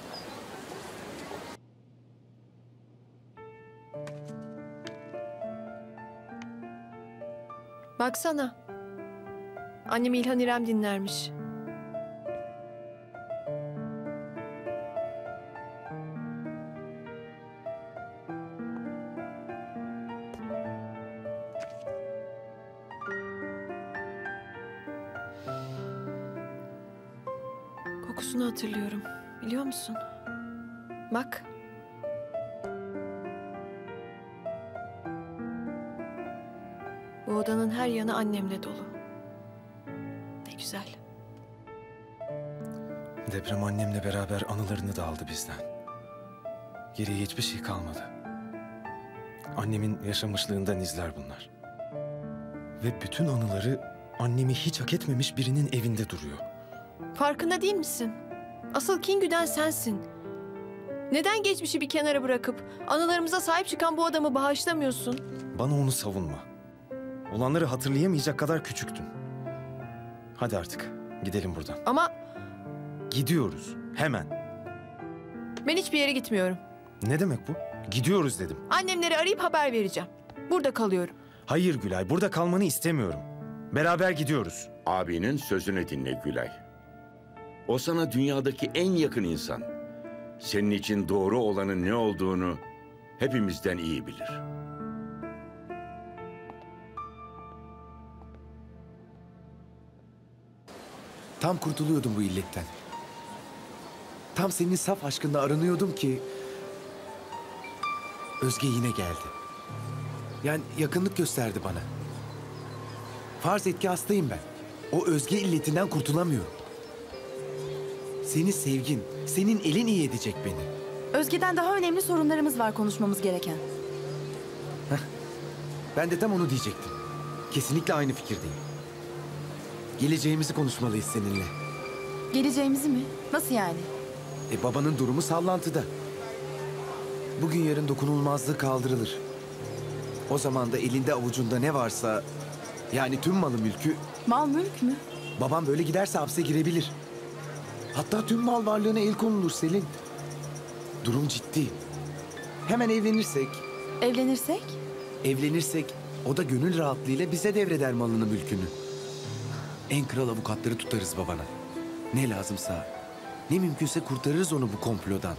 Baksana. Annem İlhan İrem dinlermiş. Kokusunu hatırlıyorum. Biliyor musun? Bak. Bu odanın her yanı annemle dolu. Ne güzel. Deprem annemle beraber anılarını da aldı bizden. Geriye hiçbir şey kalmadı. Annemin yaşamışlığından izler bunlar. Ve bütün anıları annemi hiç hak etmemiş birinin evinde duruyor. Farkında değil misin? Asıl kin güden sensin. Neden geçmişi bir kenara bırakıp anılarımıza sahip çıkan bu adamı bağışlamıyorsun? Bana onu savunma. Olanları hatırlayamayacak kadar küçüktün. Hadi artık gidelim buradan. Ama Gidiyoruz hemen. ben hiçbir yere gitmiyorum. Ne demek bu? Gidiyoruz dedim. Annemleri arayıp haber vereceğim. Burada kalıyorum. Hayır Gülay, burada kalmanı istemiyorum. Beraber gidiyoruz. Abinin sözünü dinle Gülay. O sana dünyadaki en yakın insan. Senin için doğru olanın ne olduğunu hepimizden iyi bilir. Tam kurtuluyordum bu illetten. Tam senin saf aşkında aranıyordum ki Özge yine geldi. Yani yakınlık gösterdi bana. Farz et ki hastayım ben. O Özge illetinden kurtulamıyorum. Senin sevgin, senin elin iyi edecek beni. Özge'den daha önemli sorunlarımız var konuşmamız gereken. Ben de tam onu diyecektim. Kesinlikle aynı fikirdeyim. Geleceğimizi konuşmalıyız seninle. Geleceğimizi mi? Nasıl yani? E babanın durumu sallantıda. Bugün yarın dokunulmazlığı kaldırılır. O zaman da elinde avucunda ne varsa, yani tüm malı mülkü... Mal mülk mü? Babam böyle giderse hapse girebilir. Hatta tüm mal varlığına el konulur Selin. Durum ciddi. Hemen evlenirsek... Evlenirsek? Evlenirsek o da gönül rahatlığıyla bize devreder malını mülkünü. En kral avukatları tutarız babana. Ne lazımsa, ne mümkünse kurtarırız onu bu komplodan.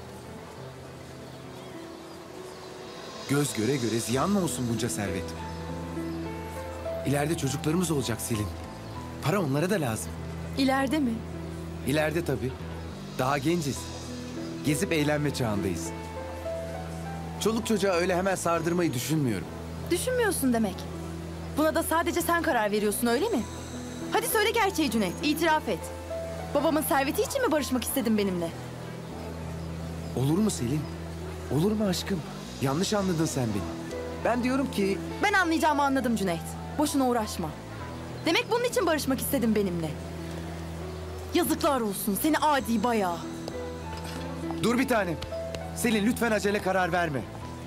Göz göre göre ziyan mı olsun bunca servet? İleride çocuklarımız olacak Selin. Para onlara da lazım. İleride mi? İleride tabii. Daha genciz. Gezip eğlenme çağındayız. Çoluk çocuğa öyle hemen sardırmayı düşünmüyorum. Düşünmüyorsun demek. Buna da sadece sen karar veriyorsun öyle mi? Hadi söyle gerçeği Cüneyt, itiraf et. Babamın serveti için mi barışmak istedin benimle? Olur mu Selin? Olur mu aşkım? Yanlış anladın sen beni. Ben diyorum ki... Ben anlayacağımı anladım Cüneyt. Boşuna uğraşma. Demek bunun için barışmak istedin benimle. Yazıklar olsun seni adi bayağı. Dur bir tanem. Selin lütfen acele karar verme.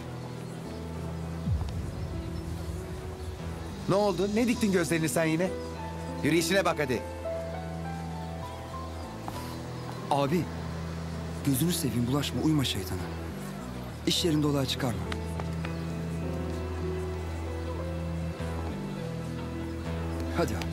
Ne oldu? Ne diktin gözlerini sen yine? Yürü işine bak hadi. Abi, gözünü seveyim bulaşma, uyma şeytana. İş yerinde olay çıkarma. Hadi abi.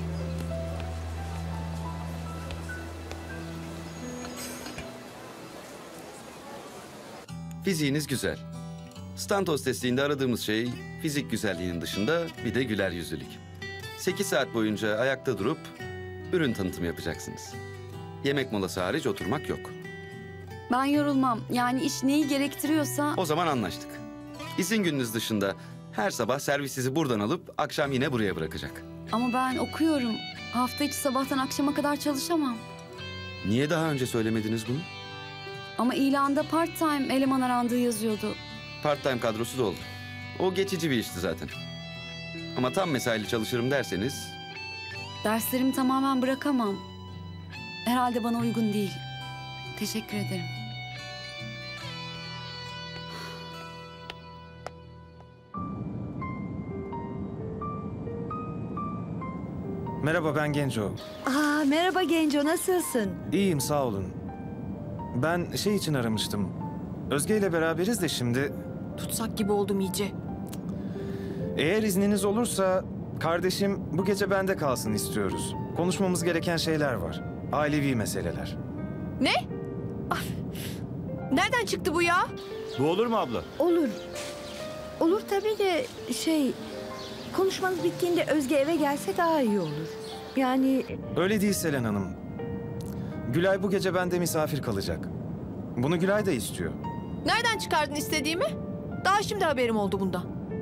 Fiziğiniz güzel. Stand hostesliğinde aradığımız şey fizik güzelliğinin dışında bir de güler yüzlülük. Sekiz saat boyunca ayakta durup ürün tanıtımı yapacaksınız. Yemek molası hariç oturmak yok. Ben yorulmam. Yani iş neyi gerektiriyorsa... O zaman anlaştık. İzin gününüz dışında Her sabah servis sizi buradan alıp akşam yine buraya bırakacak. Ama ben okuyorum. Hafta içi sabahtan akşama kadar çalışamam. Niye daha önce söylemediniz bunu? Ama ilanda part-time eleman arandığı yazıyordu. Part-time kadrosu doldu. O geçici bir işti zaten. Ama tam mesaili çalışırım derseniz... Derslerimi tamamen bırakamam. Herhalde bana uygun değil. Teşekkür ederim. Merhaba, ben Genco. Aa, merhaba Genco, nasılsın? İyiyim, sağ olun. Ben şey için aramıştım. Özge ile beraberiz de şimdi. Tutsak gibi oldum iyice. Eğer izniniz olursa kardeşim bu gece bende kalsın istiyoruz. Konuşmamız gereken şeyler var. Ailevi meseleler. Ne? Ah, nereden çıktı bu ya? Bu olur mu abla? Olur. Olur tabii de şey... Konuşmanız bittiğinde Özge eve gelse daha iyi olur. Yani... Öyle değil Selen Hanım. Gülay bu gece bende misafir kalacak. Bunu Gülay da istiyor. Nereden çıkardın istediğimi? Daha şimdi haberim oldu bundan.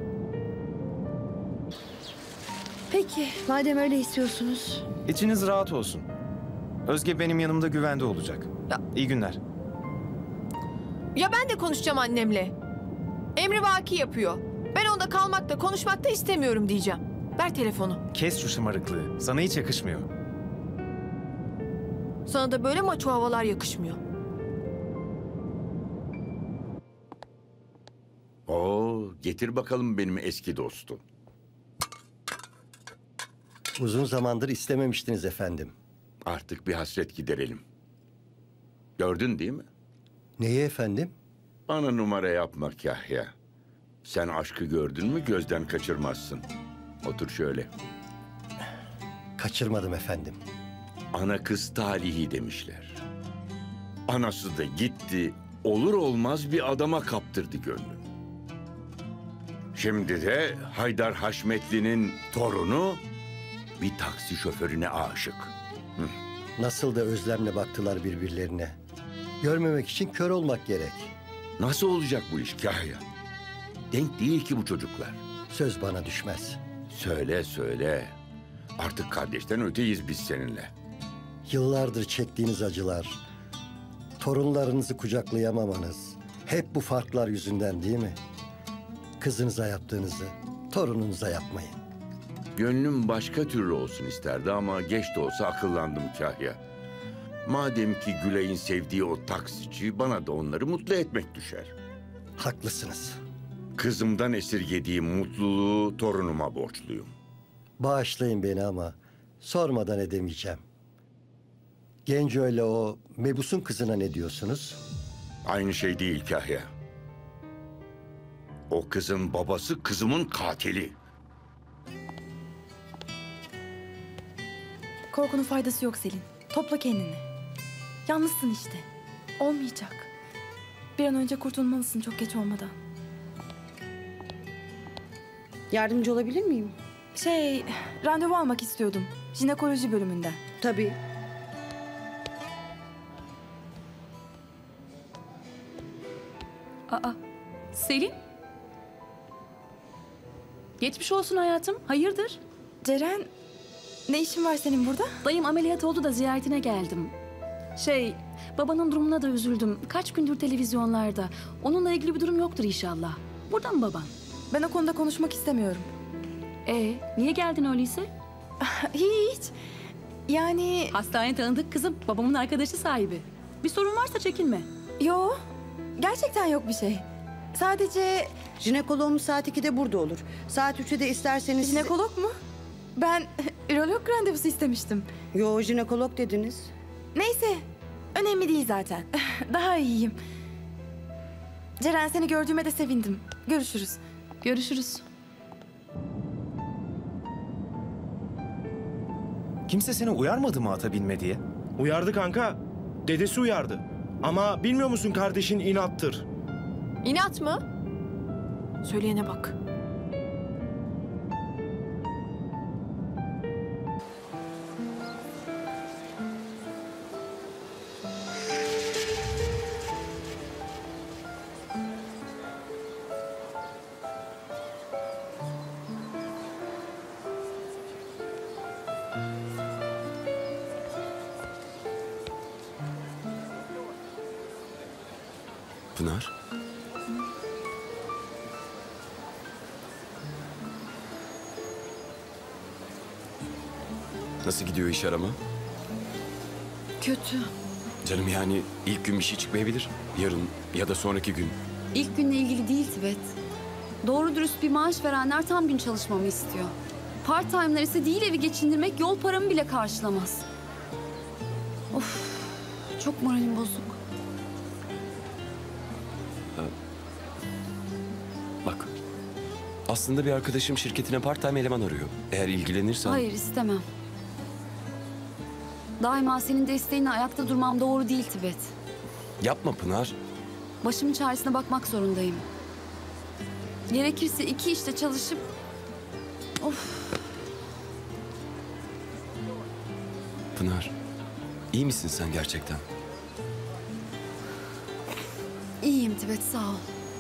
Peki, madem öyle istiyorsunuz. İçiniz rahat olsun. Özge benim yanımda güvende olacak. Ya. İyi günler. Ya ben de konuşacağım annemle. Emri vaki yapıyor. Ben onda kalmak da konuşmak da istemiyorum diyeceğim. Ver telefonu. Kes şu şımarıklığı. Sana hiç yakışmıyor. Sana da böyle maço havalar yakışmıyor. Oo, getir bakalım benim eski dostum. Uzun zamandır istememiştiniz efendim. Artık bir hasret giderelim. Gördün değil mi? Neyi efendim? Bana numara yapma Kahya. Sen aşkı gördün mü gözden kaçırmazsın. Otur şöyle. Kaçırmadım efendim. Ana kız talihi demişler. Anası da gitti, olur olmaz bir adama kaptırdı gönlünü. Şimdi de Haydar Haşmetli'nin torunu bir taksi şoförüne aşık. Hı. Nasıl da özlemle baktılar birbirlerine. Görmemek için kör olmak gerek. Nasıl olacak bu iş Kahya? Denk değil ki bu çocuklar. Söz bana düşmez. Söyle söyle. Artık kardeşten öteyiz biz seninle. Yıllardır çektiğiniz acılar, torunlarınızı kucaklayamamanız, hep bu farklar yüzünden değil mi? Kızınıza yaptığınızı torununuza yapmayın. Gönlüm başka türlü olsun isterdi ama geç de olsa akıllandım Kahya. Madem ki Gülay'ın sevdiği o taksici, bana da onları mutlu etmek düşer. Haklısınız. Kızımdan esirgediğim mutluluğu torunuma borçluyum. Bağışlayın beni ama sormadan edemeyeceğim. Genco ile o Mebus'un kızına ne diyorsunuz? Aynı şey değil Kahya. O kızın babası kızımın katili. Korkunun faydası yok Selin. Topla kendini. Yalnızsın işte. Olmayacak. Bir an önce kurtulmalısın çok geç olmadan. Yardımcı olabilir miyim? Şey, randevu almak istiyordum. Jinekoloji bölümünden. Tabii. Aa, Selin? Geçmiş olsun hayatım. Hayırdır? Ceren, ne işin var senin burada? Dayım ameliyat oldu da ziyaretine geldim. Şey, babanın durumuna da üzüldüm. Kaç gündür televizyonlarda. Onunla ilgili bir durum yoktur inşallah. Burada mı baban? Ben o konuda konuşmak istemiyorum. Ee, niye geldin öyleyse? Hiç. Yani... Hastane tanıdık kızım. Babamın arkadaşı sahibi. Bir sorun varsa çekinme. Yo, gerçekten yok bir şey. Sadece... Jinekoloğumuz saat ikide burada olur. Saat üçe de isterseniz... Jinekolog mu? Ben ürolog randevusu istemiştim. Yo, jinekolog dediniz. Neyse, önemli değil zaten. Daha iyiyim. Ceren, seni gördüğüme de sevindim. Görüşürüz. Görüşürüz. Kimse seni uyarmadı mı ata binme diye? Uyardı kanka. Dedesi uyardı. Ama bilmiyor musun kardeşin inattır. İnat mı? Söyleyene bak. Pınar? Nasıl gidiyor iş arama? Kötü. Canım yani ilk gün bir şey çıkmayabilir. Yarın ya da sonraki gün. İlk günle ilgili değil Tibet. Doğru dürüst bir maaş verenler tam gün çalışmamı istiyor. Part time'lar ise değil evi geçindirmek yol paramı bile karşılamaz. Of, çok moralim bozuk. Bak, aslında bir arkadaşım şirketine part-time eleman arıyor. Eğer ilgilenirsen... Hayır, istemem. Daima senin desteğinle ayakta durmam doğru değil Tibet. Yapma Pınar. Başımın çaresine bakmak zorundayım. Gerekirse iki işte çalışıp... Of. Pınar, iyi misin sen gerçekten? İyiyim Tibet, sağ ol.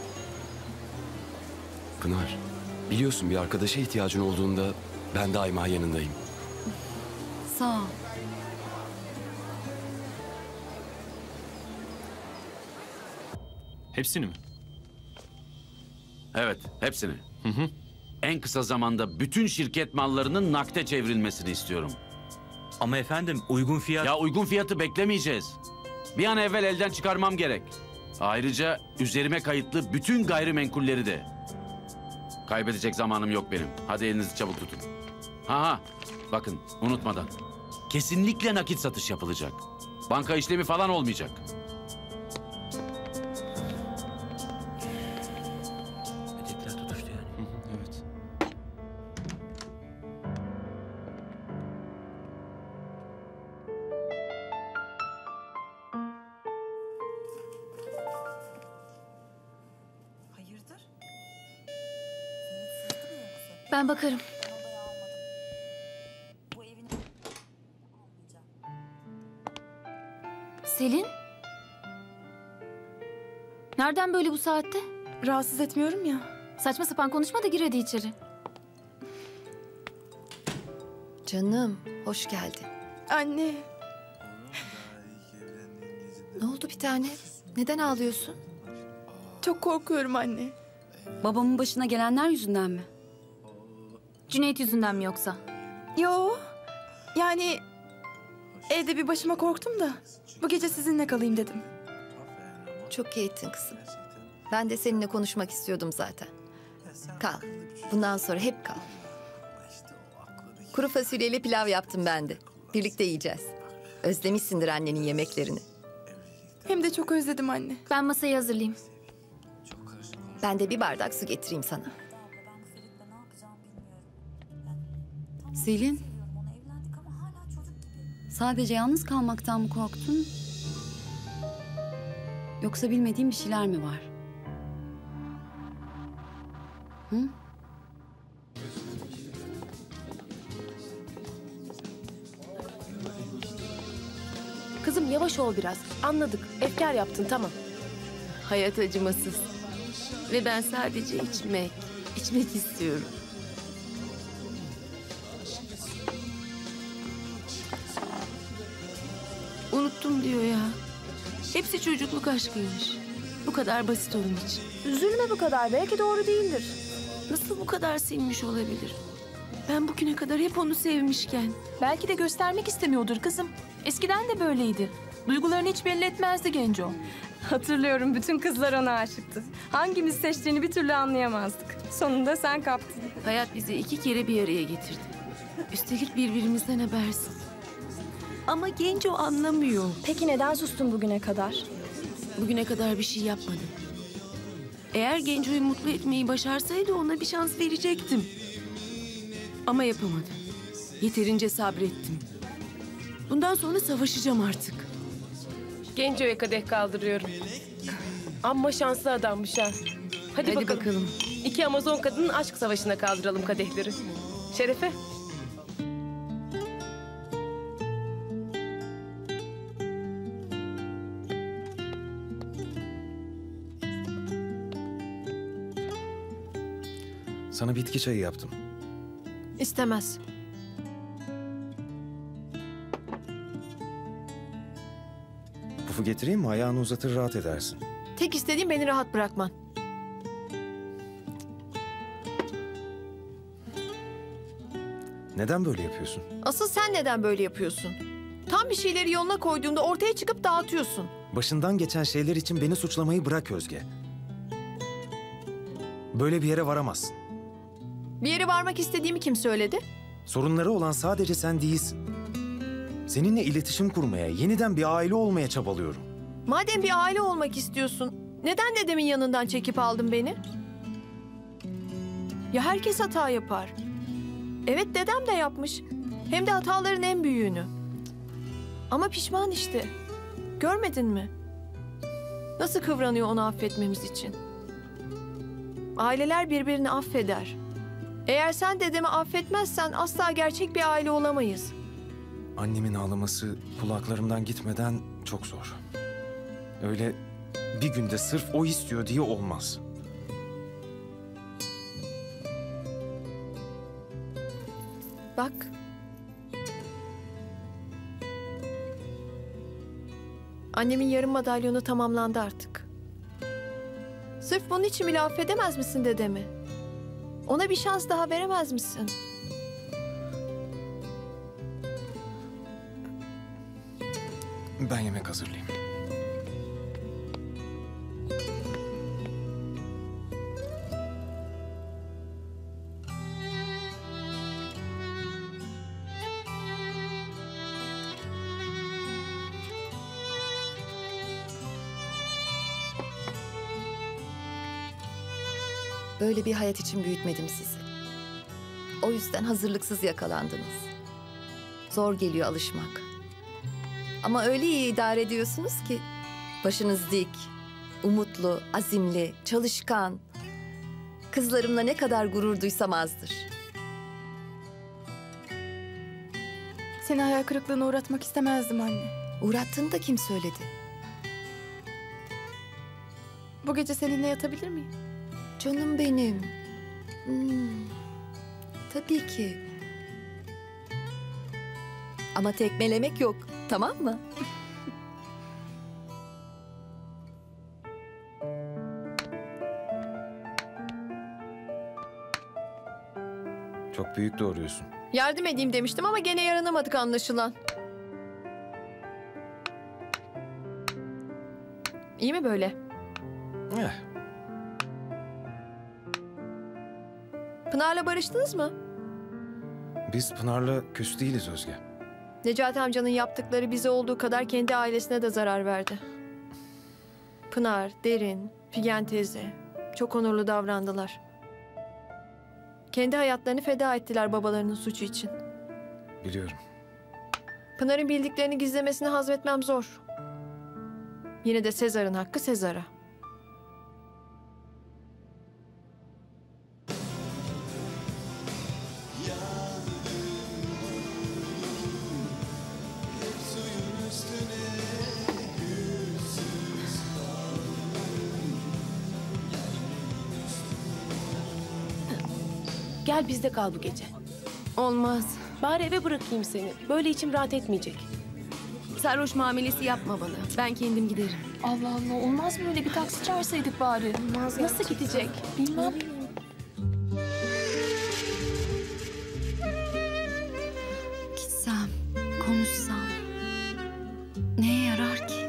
Pınar, biliyorsun bir arkadaşa ihtiyacın olduğunda ben daima yanındayım. Sağ ol. Hepsini mi? Evet, hepsini. Hı hı. En kısa zamanda bütün şirket mallarının nakde çevrilmesini istiyorum. Ama efendim uygun fiyat... Ya uygun fiyatı beklemeyeceğiz. Bir an evvel elden çıkarmam gerek. Ayrıca üzerime kayıtlı bütün gayrimenkulleri de. Kaybedecek zamanım yok benim. Hadi elinizi çabuk tutun. Ha ha, bakın unutmadan. Kesinlikle nakit satış yapılacak. Banka işlemi falan olmayacak. Etekler tutuştu yani. Evet. Ben bakarım. Selin? Nereden böyle bu saatte? Rahatsız etmiyorum ya. Saçma sapan konuşma da gir hadi içeri. Canım, hoş geldin. Anne. Ne oldu bir tane? Neden ağlıyorsun? Çok korkuyorum anne. Babamın başına gelenler yüzünden mi? Cüneyt yüzünden mi yoksa? Yo. Yani evde bir başıma korktum da bu gece sizinle kalayım dedim. Çok iyi ettin kızım. Ben de seninle konuşmak istiyordum zaten. Kal. Bundan sonra hep kal. Kuru fasulyeyle pilav yaptım ben de. Birlikte yiyeceğiz. Özlemişsindir annenin yemeklerini. Hem de çok özledim anne. Ben masayı hazırlayayım. Ben de bir bardak su getireyim sana. Selin. Sadece yalnız kalmaktan mı korktun? Yoksa bilmediğin bir şeyler mi var? Hı? Kızım yavaş ol biraz. Anladık. Efkar yaptın tamam. Hayat acımasız. Ve ben sadece içmek, içmek istiyorum. Unuttum diyor ya. Hepsi çocukluk aşkıymış. Bu kadar basit onun için. Üzülme bu kadar. Belki doğru değildir. Nasıl bu kadar sinmiş olabilir? Ben bugüne kadar hep onu sevmişken. Belki de göstermek istemiyordur kızım. Eskiden de böyleydi. Duygularını hiç belli etmezdi Genco. Hatırlıyorum, bütün kızlar ona aşıktı. Hangimiz seçtiğini bir türlü anlayamazdık. Sonunda sen kaptın. Hayat bizi iki kere bir araya getirdi. Üstelik birbirimizden habersiz. Ama Genco anlamıyor. Peki neden sustun bugüne kadar? Bugüne kadar bir şey yapmadım. Eğer Genco'yu mutlu etmeyi başarsaydı ona bir şans verecektim. Ama yapamadım. Yeterince sabrettim. Bundan sonra savaşacağım artık. Genco'ya kadeh kaldırıyorum. Amma şanslı adammış ha. Hadi, Hadi bakalım. bakalım. İki Amazon kadının aşk savaşına kaldıralım kadehleri. Şerefe. Sana bitki çayı yaptım. İstemez. Pufu getireyim mi? Ayağını uzatır rahat edersin. Tek istediğim beni rahat bırakman. Neden böyle yapıyorsun? Asıl sen neden böyle yapıyorsun? Tam bir şeyleri yoluna koyduğumda ortaya çıkıp dağıtıyorsun. Başından geçen şeyler için beni suçlamayı bırak Özge. Böyle bir yere varamazsın. Bir yere varmak istediğimi kim söyledi? Sorunları olan sadece sen değilsin. Seninle iletişim kurmaya, yeniden bir aile olmaya çabalıyorum. Madem bir aile olmak istiyorsun, neden dedemin yanından çekip aldın beni? Ya herkes hata yapar. Evet, dedem de yapmış. Hem de hataların en büyüğünü. Ama pişman işte. Görmedin mi? Nasıl kıvranıyor onu affetmemiz için? Aileler birbirini affeder. Eğer sen dedemi affetmezsen asla gerçek bir aile olamayız. Annemin ağlaması kulaklarımdan gitmeden çok zor. Öyle bir günde sırf o istiyor diye olmaz. Bak. Annemin yarım madalyonu tamamlandı artık. Sırf bunun için bile affedemez misin dedemi? Ona bir şans daha veremez misin? Ben yemek hazırlayayım. Böyle bir hayat için büyütmedim sizi. O yüzden hazırlıksız yakalandınız. Zor geliyor alışmak. Ama öyle iyi idare ediyorsunuz ki başınız dik, umutlu, azimli, çalışkan. Kızlarımla ne kadar gurur duysam azdır. Seni hayal kırıklığına uğratmak istemezdim anne. Uğrattığını da kim söyledi? Bu gece seninle yatabilir miyim? Canım benim. Hmm, tabii ki. Ama tekmelemek yok, tamam mı? Çok büyük doğruyorsun. Yardım edeyim demiştim ama gene yaranamadık anlaşılan. İyi mi böyle? Eh. Pınar'la barıştınız mı? Biz Pınar'la küs değiliz Özge. Necati amcanın yaptıkları bize olduğu kadar kendi ailesine de zarar verdi. Pınar, Derin, Figen teyze çok onurlu davrandılar. Kendi hayatlarını feda ettiler babalarının suçu için. Biliyorum. Pınar'ın bildiklerini gizlemesini hazmetmem zor. Yine de Sezar'ın hakkı Sezar'a. Gel bizde kal bu gece. Olmaz. Bari eve bırakayım seni. Böyle içim rahat etmeyecek. Sarhoş muamelesi yapma bana. Ben kendim giderim. Allah Allah, olmaz mı öyle? Bir taksi çağırsaydık bari. Olmaz. Nasıl gidecek? Bilmem. Gitsem, konuşsam neye yarar ki?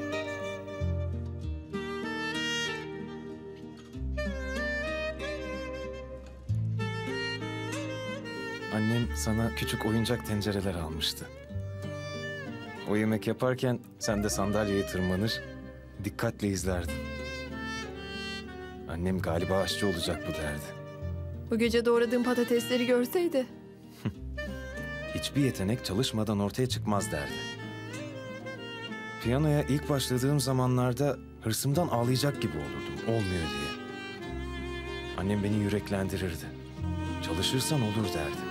Annem sana küçük oyuncak tencereler almıştı. O yemek yaparken sen de sandalyeye tırmanır, dikkatle izlerdin. Annem galiba aşçı olacak bu derdi. Bu gece doğradığım patatesleri görseydi. Hiçbir yetenek çalışmadan ortaya çıkmaz derdi. Piyanoya ilk başladığım zamanlarda hırsımdan ağlayacak gibi olurdum, olmuyor diye. Annem beni yüreklendirirdi. Çalışırsan olur derdi.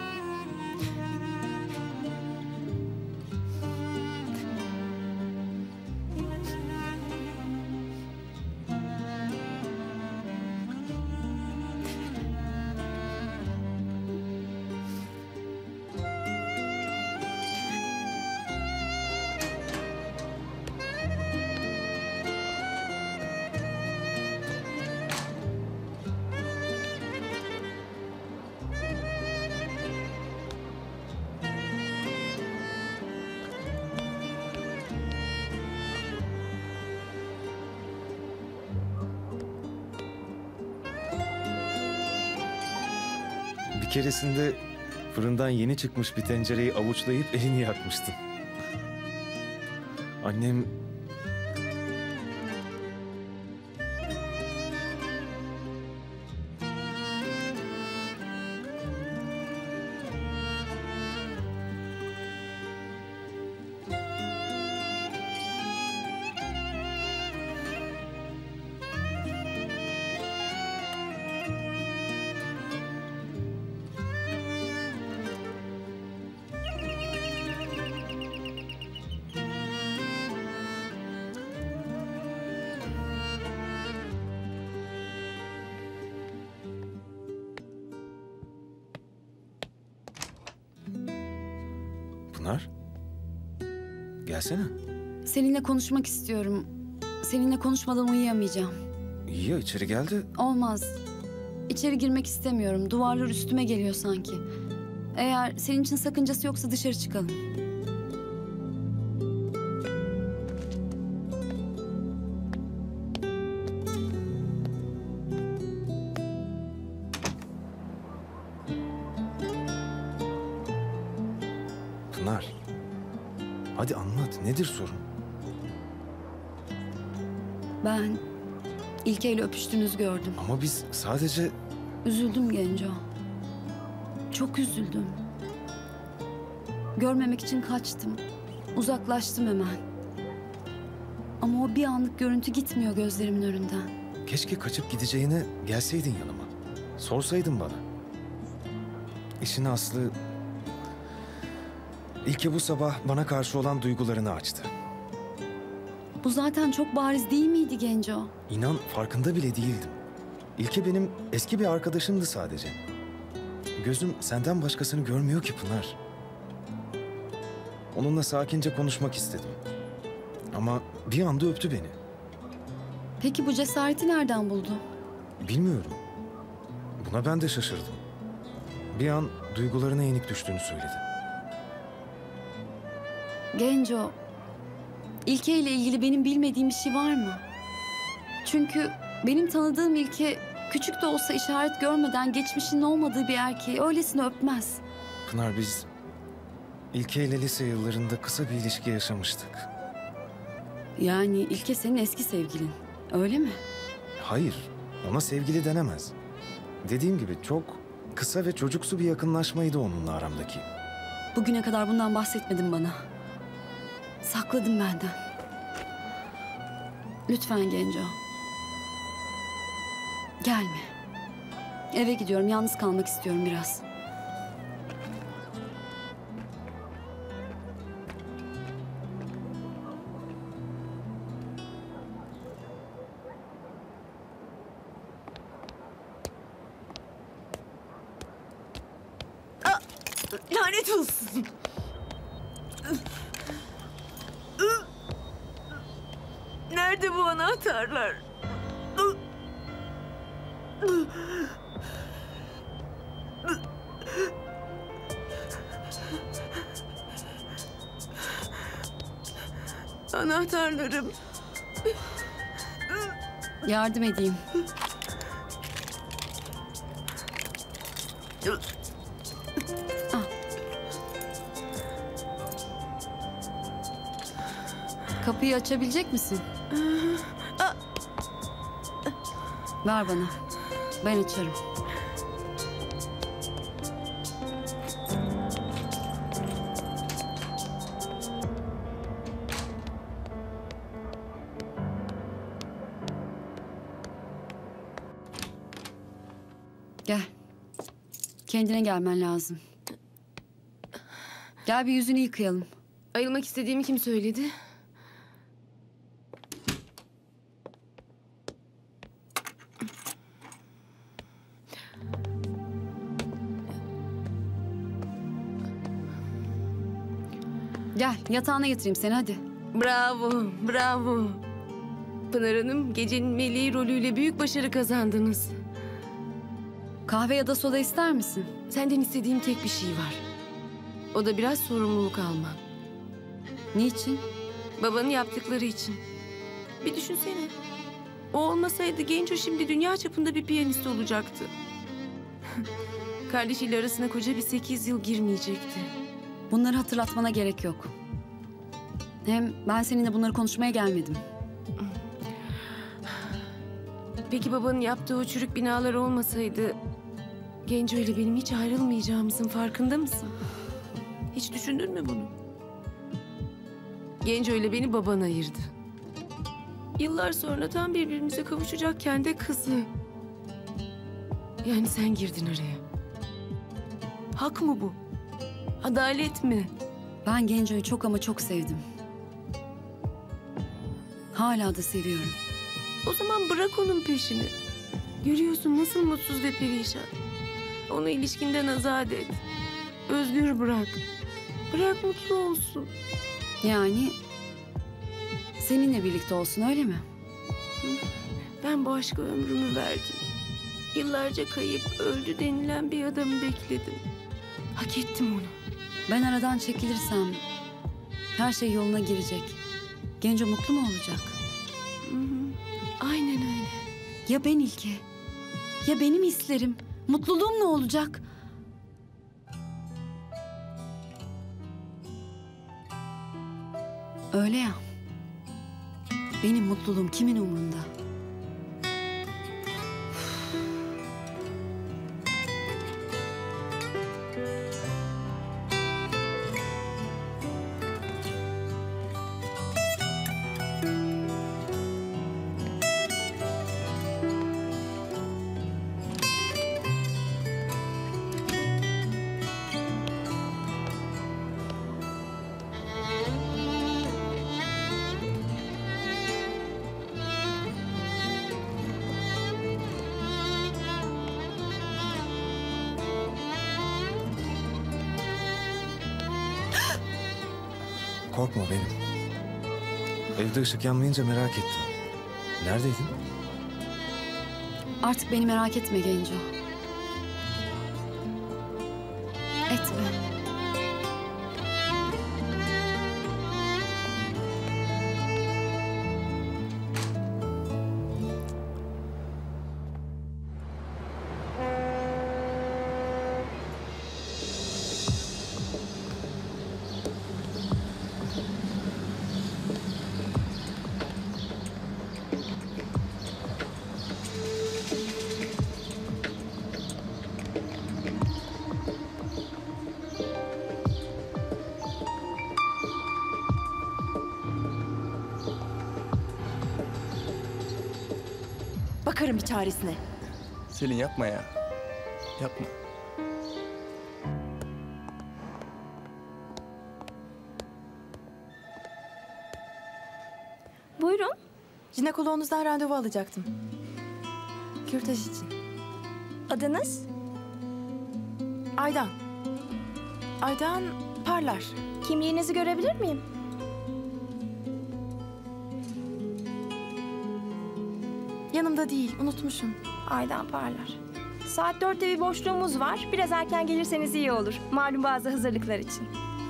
keresinde fırından yeni çıkmış bir tencereyi avuçlayıp elini yakmıştın. Annem Pınar, gelsene. Seninle konuşmak istiyorum. Seninle konuşmadan uyuyamayacağım. İyi ya, içeri geldi. Olmaz. İçeri girmek istemiyorum. Duvarlar üstüme geliyor sanki. Eğer senin için sakıncası yoksa dışarı çıkalım. Pınar, hadi anlat. Nedir sorun? Ben İlke ile öpüştüğünüzü gördüm. Ama biz sadece... Üzüldüm Genco. Çok üzüldüm. Görmemek için kaçtım. Uzaklaştım hemen. Ama o bir anlık görüntü gitmiyor gözlerimin önünden. Keşke kaçıp gideceğine gelseydin yanıma. Sorsaydın bana. İşin aslı... İlke bu sabah bana karşı olan duygularını açtı. Bu zaten çok bariz değil miydi Genco? İnan farkında bile değildim. İlke benim eski bir arkadaşımdı sadece. Gözüm senden başkasını görmüyor ki Pınar. Onunla sakince konuşmak istedim. Ama bir anda öptü beni. Peki bu cesareti nereden buldu? Bilmiyorum. Buna ben de şaşırdım. Bir an duygularına yenik düştüğünü söyledi. Genco, İlke ile ilgili benim bilmediğim bir şey var mı? Çünkü benim tanıdığım İlke küçük de olsa işaret görmeden geçmişinin olmadığı bir erkeği öylesine öpmez. Pınar, biz İlke ile lise yıllarında kısa bir ilişki yaşamıştık. Yani İlke senin eski sevgilin, öyle mi? Hayır, ona sevgili denemez. Dediğim gibi çok kısa ve çocuksu bir yakınlaşmaydı onunla aramdaki. Bugüne kadar bundan bahsetmedin bana. Sakladın benden. Lütfen Genco. Gelme. Eve gidiyorum, yalnız kalmak istiyorum biraz. Lanet olsun. Nerede bu anahtarlar? Anahtarlarım. Yardım edeyim. Ah. Kapıyı açabilecek misin? Ver bana. Ben açarım. Gel. Kendine gelmen lazım. Gel bir yüzünü yıkayalım. Ayılmak istediğimi kim söyledi? Gel yatağına yatırayım seni hadi. Bravo, bravo. Pınar Hanım, gecenin meleği rolüyle büyük başarı kazandınız. Kahve ya da soda ister misin? Senden istediğim tek bir şey var. O da biraz sorumluluk alman. Niçin? Babanın yaptıkları için. Bir düşünsene. O olmasaydı Genco şimdi dünya çapında bir piyanist olacaktı. kardeşiyle arasına koca bir sekiz yıl girmeyecekti. Bunları hatırlatmana gerek yok. Hem ben seninle bunları konuşmaya gelmedim. Peki babanın yaptığı o çürük binalar olmasaydı... Genco ile benim hiç ayrılmayacağımızın farkında mısın? Hiç düşündün mü bunu? Genco ile beni baban ayırdı. Yıllar sonra tam birbirimize kavuşacakken de kızı. Yani sen girdin araya. Hak mı bu? Adalet mi? Ben Genco'yu çok ama çok sevdim. Hala da seviyorum. O zaman bırak onun peşini. Görüyorsun nasıl mutsuz ve perişan. Onu ilişkinden azat et. Özgür bırak. Bırak mutlu olsun. Yani seninle birlikte olsun öyle mi? Ben bu aşka ömrümü verdim. Yıllarca kayıp öldü denilen bir adamı bekledim. Hak ettim onu. Ben aradan çekilirsem her şey yoluna girecek. Genco mutlu mu olacak? Hı hı. Aynen öyle. Ya ben İlke? Ya benim hislerim? Mutluluğum ne olacak? Öyle ya. Benim mutluluğum kimin umurunda? Korkma benim. Evde ışık yanmayınca merak ettim. Neredeydin? Artık beni merak etme Genco. Etme. Bakarım bir çaresine. Selin yapma ya. Yapma. Buyurun. Jinekoloğunuzdan randevu alacaktım. Kürtaj için. Adınız? Aydan. Aydan Parlar. Kimliğinizi görebilir miyim? Yanımda değil, unutmuşum. Aydan Parlar. Saat dörtte bir boşluğumuz var. Biraz erken gelirseniz iyi olur. Malum bazı hazırlıklar için.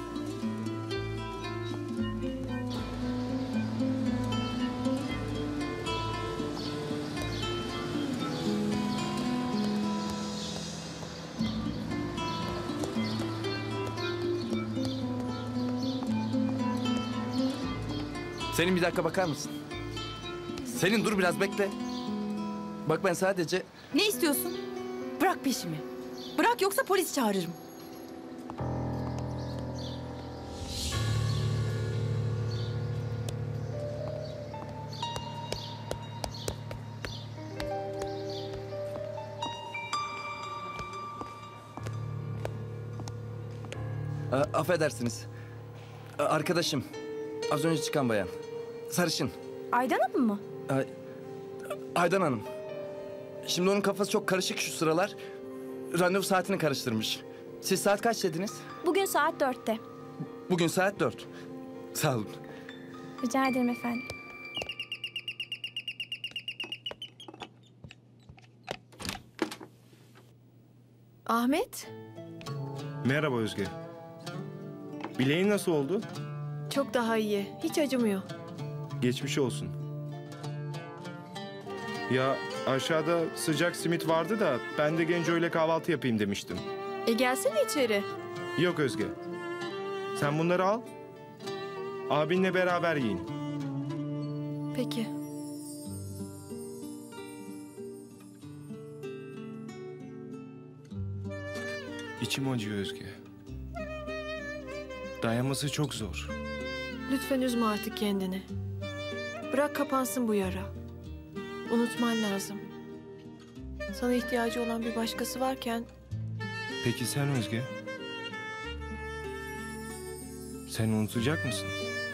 Selin bir dakika bakar mısın? Selin dur biraz bekle. Bak ben sadece... Ne istiyorsun? Bırak peşimi. Bırak yoksa polis çağırırım. A- affedersiniz. A- arkadaşım. Az önce çıkan bayan. Sarışın. Aydan Hanım mı? Ay- Aydan Hanım. Şimdi onun kafası çok karışık şu sıralar. Randevu saatini karıştırmış. Siz saat kaç dediniz? Bugün saat dörtte. Bugün saat dört. Sağ olun. Rica ederim efendim. Ahmet, Merhaba Özge. Bileğin nasıl oldu? çok daha iyi. Hiç acımıyor. Geçmiş olsun. Ya aşağıda sıcak simit vardı da ben de Genco ile kahvaltı yapayım demiştim. E gelsene içeri. Yok Özge. Sen bunları al. Abinle beraber yiyin. Peki. İçim acıyor Özge. Dayanması çok zor. Lütfen üzme artık kendini. Bırak kapansın bu yara. Unutman lazım. Sana ihtiyacı olan bir başkası varken Peki sen Özge? Sen unutacak mısın?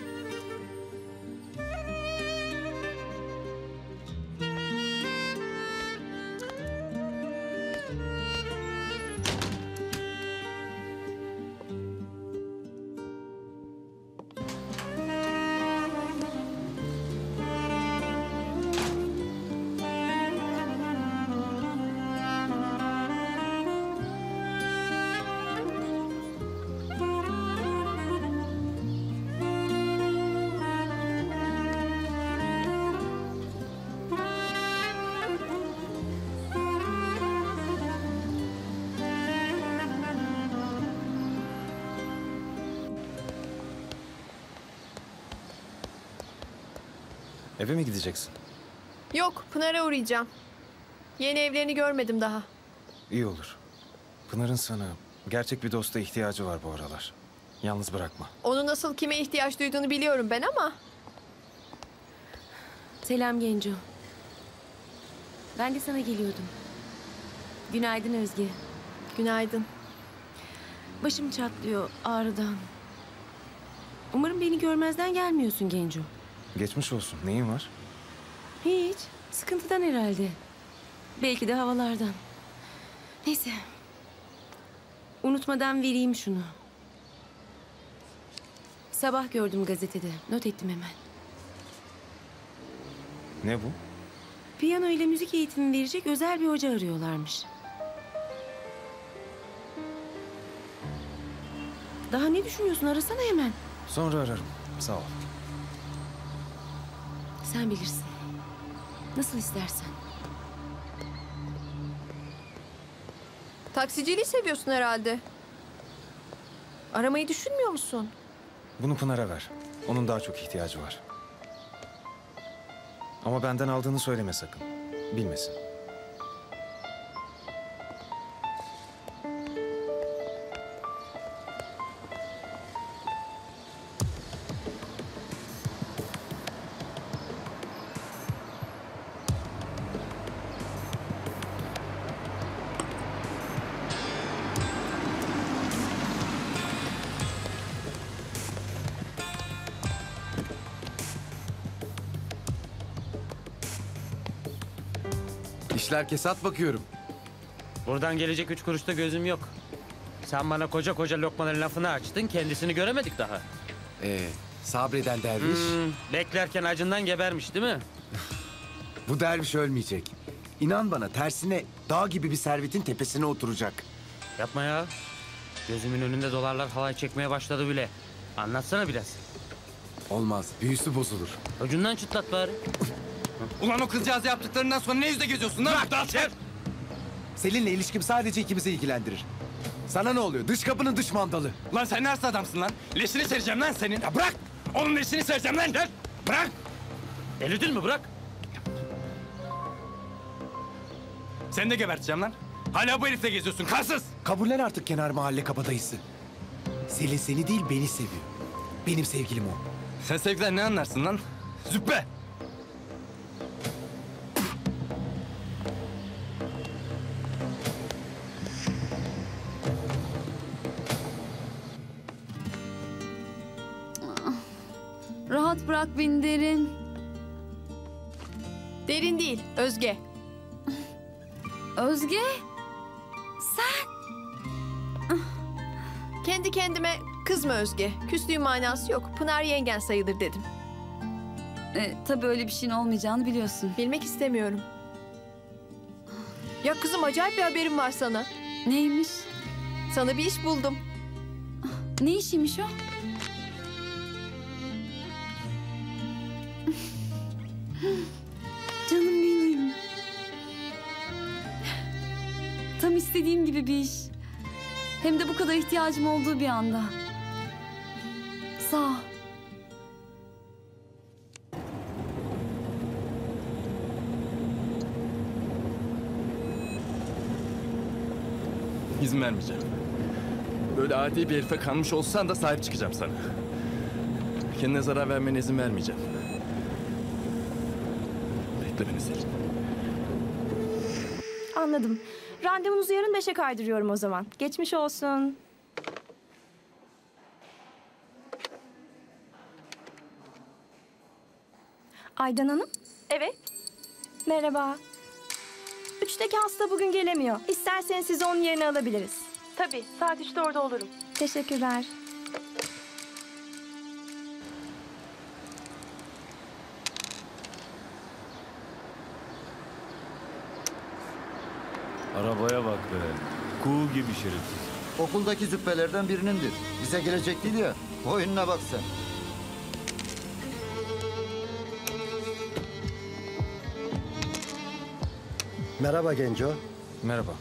Eve mi gideceksin? yok, Pınar'a uğrayacağım. Yeni evlerini görmedim daha. İyi olur. Pınar'ın sana gerçek bir dosta ihtiyacı var bu aralar. Yalnız bırakma. Onun nasıl kime ihtiyaç duyduğunu biliyorum ben ama Selam Genco. Ben de sana geliyordum. Günaydın Özge. Günaydın. Başım çatlıyor ağrıdan. Umarım beni görmezden gelmiyorsun Genco. Geçmiş olsun. Neyin var? Hiç. Sıkıntıdan herhalde. Belki de havalardan. Neyse. Unutmadan vereyim şunu. Sabah gördüm gazetede. Not ettim hemen. Ne bu? Piyano ile müzik eğitimi verecek özel bir hoca arıyorlarmış. Daha ne düşünüyorsun? Arasana hemen. Sonra ararım. Sağ ol. Sen bilirsin. Nasıl istersen. taksiciliği seviyorsun herhalde. Aramayı düşünmüyor musun? Bunu Pınar'a ver. Onun daha çok ihtiyacı var. Ama benden aldığını söyleme sakın. Bilmesin. İşler kesat bakıyorum. Buradan gelecek üç kuruşta gözüm yok. Sen bana koca koca lokmaların lafını açtın, kendisini göremedik daha. Ee, sabreden derviş. Hmm, beklerken acından gebermiş değil mi? Bu derviş ölmeyecek. İnan bana, tersine dağ gibi bir servetin tepesine oturacak. Yapma ya. Gözümün önünde dolarlar halay çekmeye başladı bile. Anlatsana biraz. Olmaz, büyüsü bozulur. Ucundan çıtlat bari. Ulan o kızcağız yaptıklarından sonra ne yüzle geziyorsun lan? Bırak, Selin'le ilişkim sadece ikimizi ilgilendirir. Sana ne oluyor? Dış kapının dış mandalı. Lan sen nasıl adamsın lan? Leşini sereceğim lan senin. Ya bırak! Onun leşini sereceğim lan! Gel! Bırak! Delirdin mi? Bırak! Seni de geberteceğim lan. Hala bu herifle geziyorsun, karsız! Kabullen artık kenar mahalle kabadayısı. Selin seni değil, beni seviyor. Benim sevgilim o. Sen sevgiden ne anlarsın lan? Züppe! Rahat bırak beni Derin. Derin değil, Özge. Özge? Sen? Kendi kendime kızma Özge. Küslüğün manası yok. Pınar yengen sayılır dedim. E, tabii öyle bir şeyin olmayacağını biliyorsun. Bilmek istemiyorum. Ya kızım, acayip bir haberim var sana. Neymiş? Sana bir iş buldum. Ne işiymiş o? Canım benim. Tam istediğim gibi bir iş. Hem de bu kadar ihtiyacım olduğu bir anda. Sağ ol. İzin vermeyeceğim. Böyle adi bir herife kanmış olsan da sahip çıkacağım sana. Kendine zarar vermene izin vermeyeceğim. Bekle beni Selin. Anladım. Randevunuzu yarın beşe kaydırıyorum o zaman. Geçmiş olsun. Aydan Hanım? Evet. Merhaba. Üçteki hasta bugün gelemiyor. İsterseniz sizi onun yerine alabiliriz. Tabii. Saat üçte orada olurum. Teşekkürler. Arabaya bak be. Kuğu gibi şerefsiz. Okuldaki züppelerden birinindir. Bize gelecek değil ya. Oyununa bak sen. Merhaba Genco. Merhaba.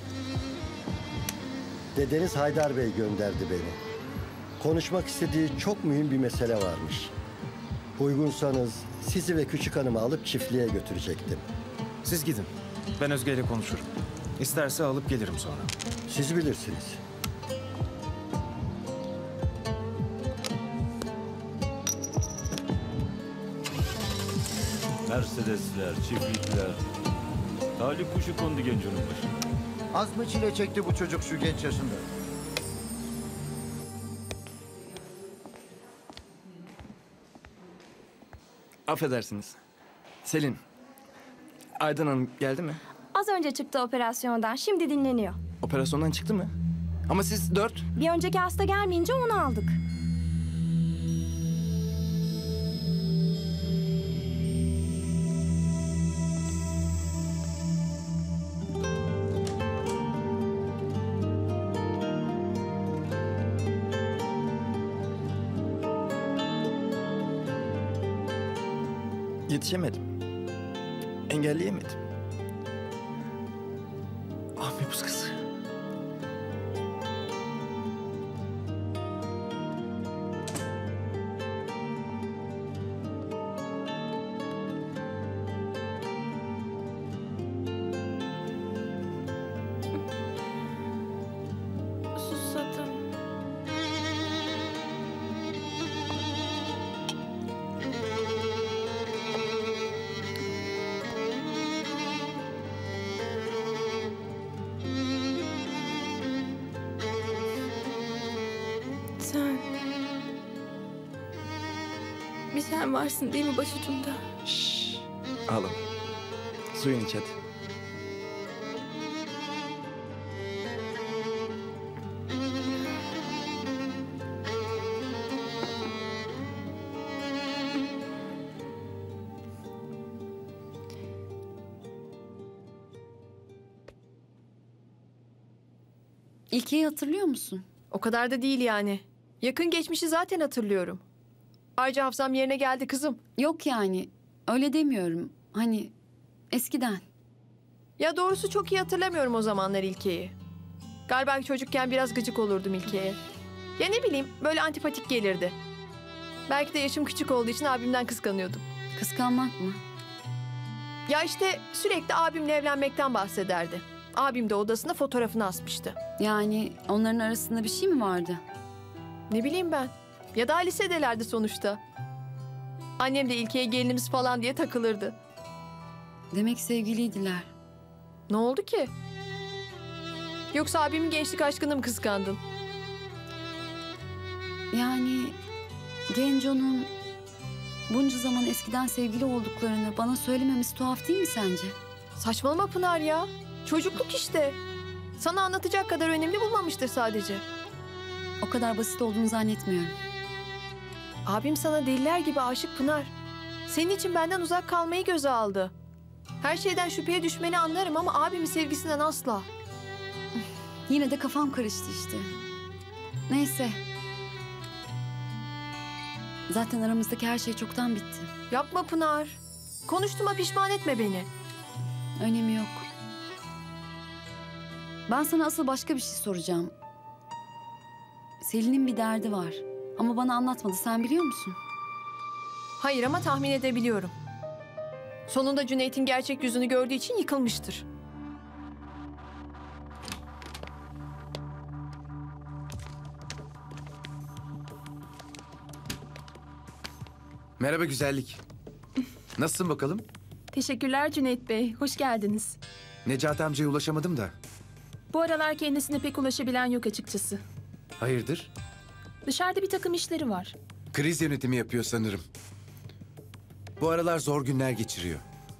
Dedeniz Haydar Bey gönderdi beni. Konuşmak istediği çok mühim bir mesele varmış. Uygunsanız sizi ve küçük hanımı alıp çiftliğe götürecektim. Siz gidin. Ben Özge ile konuşurum. İsterse alıp gelirim sonra. Siz bilirsiniz. Mercedesler, çiftlikler. Talih kuşu kondu Genco'nun başına. Az mı çile çekti bu çocuk şu genç yaşında? Affedersiniz. Selin. Aydan Hanım geldi mi? Az önce çıktı operasyondan. Şimdi dinleniyor. Operasyondan çıktı mı? Ama siz dört. Bir önceki hasta gelmeyince onu aldık. Yetişemedim. Engelleyemedim. Ah mebus kızı. Susadım. Sen... Bir sen varsın değil mi başucumda? Ağlama. Suyunu iç hadi. İlkeyi hatırlıyor musun? O kadar da değil yani. Yakın geçmişi zaten hatırlıyorum. Ayrıca hafızam yerine geldi kızım. Yok yani. Öyle demiyorum. Hani eskiden. Ya doğrusu çok iyi hatırlamıyorum o zamanlar İlke'yi. Galiba çocukken biraz gıcık olurdum İlke'ye. Ya ne bileyim böyle antipatik gelirdi. Belki de yaşım küçük olduğu için abimden kıskanıyordum. Kıskanmak mı? Ya işte sürekli abimle evlenmekten bahsederdi. Abim de odasına fotoğrafını asmıştı. Yani onların arasında bir şey mi vardı? Ne bileyim ben. Ya da lisedelerdi sonuçta. Annem de İlke'ye gelinimiz falan diye takılırdı. Demek sevgiliydiler. Ne oldu ki? Yoksa abimin gençlik aşkını mı kıskandın? Yani Genco'nun bunca zaman eskiden sevgili olduklarını bana söylememiz tuhaf değil mi sence? Saçmalama Pınar ya. Çocukluk işte. Sana anlatacak kadar önemli bulmamıştır sadece. O kadar basit olduğunu zannetmiyorum. Abim sana deliler gibi aşık Pınar. Senin için benden uzak kalmayı göze aldı. Her şeyden şüpheye düşmeni anlarım ama abimin sevgisinden asla. Yine de kafam karıştı işte. Neyse. Zaten aramızdaki her şey çoktan bitti. Yapma Pınar. Konuştuğuma pişman etme beni. Önemi yok. Ben sana asıl başka bir şey soracağım. Selin'in bir derdi var. Ama bana anlatmadı. Sen biliyor musun? Hayır ama tahmin edebiliyorum. Sonunda Cüneyt'in gerçek yüzünü gördüğü için yıkılmıştır. Merhaba güzellik. Nasılsın bakalım? Teşekkürler Cüneyt Bey. Hoş geldiniz. Necati amcaya ulaşamadım da. Bu aralar kendisine pek ulaşabilen yok açıkçası. Hayırdır? Dışarıda bir takım işleri var. Kriz yönetimi yapıyor sanırım. Bu aralar zor günler geçiriyor.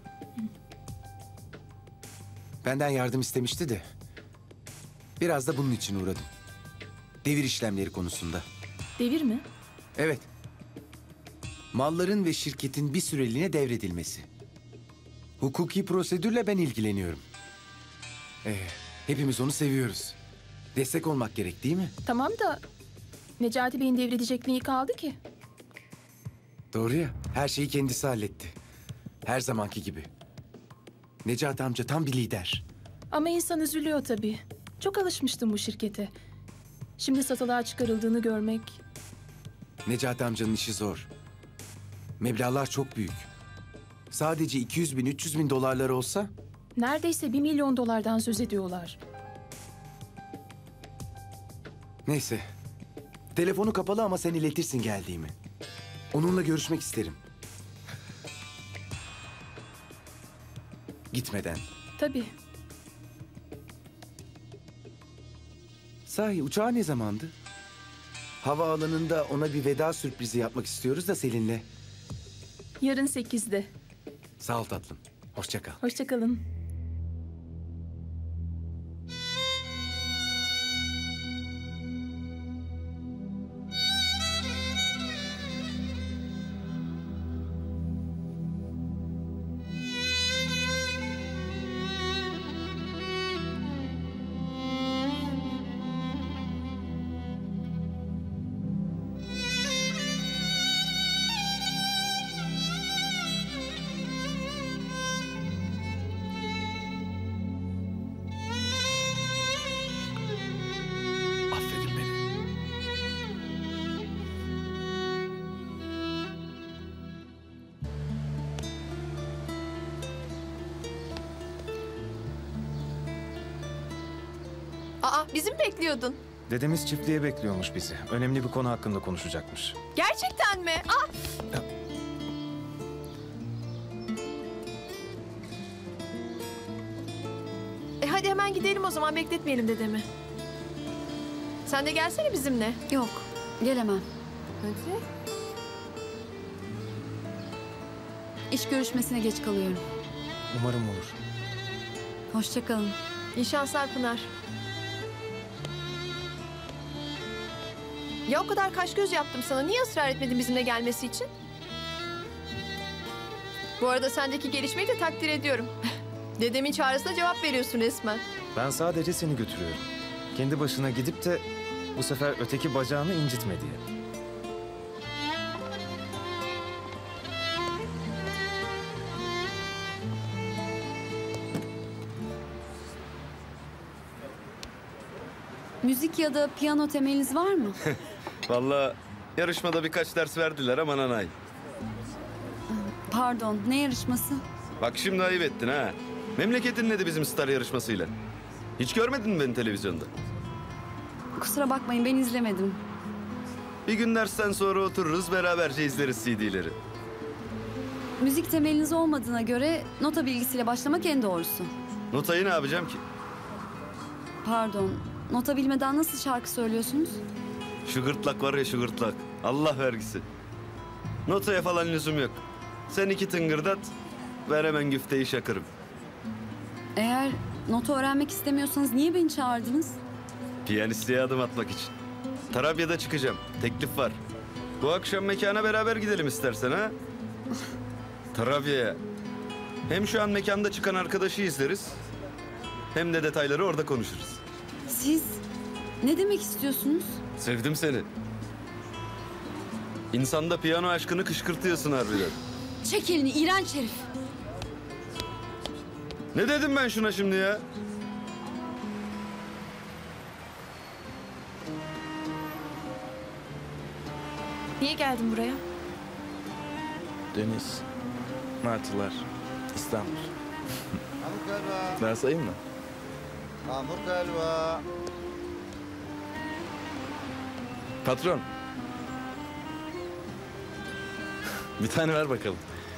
Benden yardım istemişti de. Biraz da bunun için uğradım. Devir işlemleri konusunda. Devir mi? Evet. Malların ve şirketin bir süreliğine devredilmesi. Hukuki prosedürle ben ilgileniyorum. Ee, hepimiz onu seviyoruz. Destek olmak gerek değil mi? Tamam da Necati Bey'in devredecek neyi kaldı ki? Doğru ya, her şeyi kendisi halletti. Her zamanki gibi. Necati amca tam bir lider. Ama insan üzülüyor tabii. Çok alışmıştım bu şirkete. Şimdi satılığa çıkarıldığını görmek... Necati amcanın işi zor. Meblağlar çok büyük. Sadece iki yüz bin, üç yüz bin dolarları olsa... Neredeyse bir milyon dolardan söz ediyorlar. Neyse. Telefonu kapalı ama sen iletirsin geldiğimi. Onunla görüşmek isterim. Gitmeden. Tabii. Sahi uçağı ne zamandı? Havaalanında ona bir veda sürprizi yapmak istiyoruz da Selin'le. Yarın sekizde. Sağ ol tatlım. Hoşça kal. Hoşça kalın. Aa, bizi mi bekliyordun? Dedemiz çiftliğe bekliyormuş bizi. Önemli bir konu hakkında konuşacakmış. Gerçekten mi? Aa! E hadi hemen gidelim o zaman, bekletmeyelim dedemi. Sen de gelsene bizimle. Yok, gelemem. Hadi. İş görüşmesine geç kalıyorum. Umarım olur. Hoşça kalın. İyi şanslar Pınar. Ya o kadar kaş göz yaptım sana. Niye ısrar etmedin bizimle gelmesi için? Bu arada sendeki gelişmeyi de takdir ediyorum. Dedemin çağrısına cevap veriyorsun resmen. Ben sadece seni götürüyorum. Kendi başına gidip de bu sefer öteki bacağını incitme diye. Müzik ya da piyano temeliniz var mı? Vallahi yarışmada birkaç ders verdiler ama nanay. Pardon, ne yarışması? Bak şimdi ayıp ettin ha. Memleketin neydi bizim star yarışmasıyla? Hiç görmedin mi beni televizyonda? Kusura bakmayın, ben izlemedim. Bir gün dersten sonra otururuz, beraberce izleriz C D'leri. Müzik temeliniz olmadığına göre nota bilgisiyle başlamak en doğrusu. Notayı ne yapacağım ki? Pardon, nota bilmeden nasıl şarkı söylüyorsunuz? Şu gırtlak var ya şu gırtlak. Allah vergisi. Notaya falan lüzum yok. Sen iki tıngırdat, ben hemen güfteyi şakırım. Eğer nota öğrenmek istemiyorsanız niye beni çağırdınız? Piyanistliğe adım atmak için. Tarabya'da çıkacağım. Teklif var. Bu akşam mekana beraber gidelim istersen ha? Tarabya'ya. Hem şu an mekanda çıkan arkadaşı izleriz, hem de detayları orada konuşuruz. Siz ne demek istiyorsunuz? Sevdim seni. İnsanda piyano aşkını kışkırtıyorsun harbiden. Çek elini iğrenç herif. Ne dedim ben şuna şimdi ya? Niye geldin buraya? Deniz, martılar, İstanbul. Pamuk helva. Daha sayayım mı? Pamuk helva. Patron. Bir tane ver bakalım.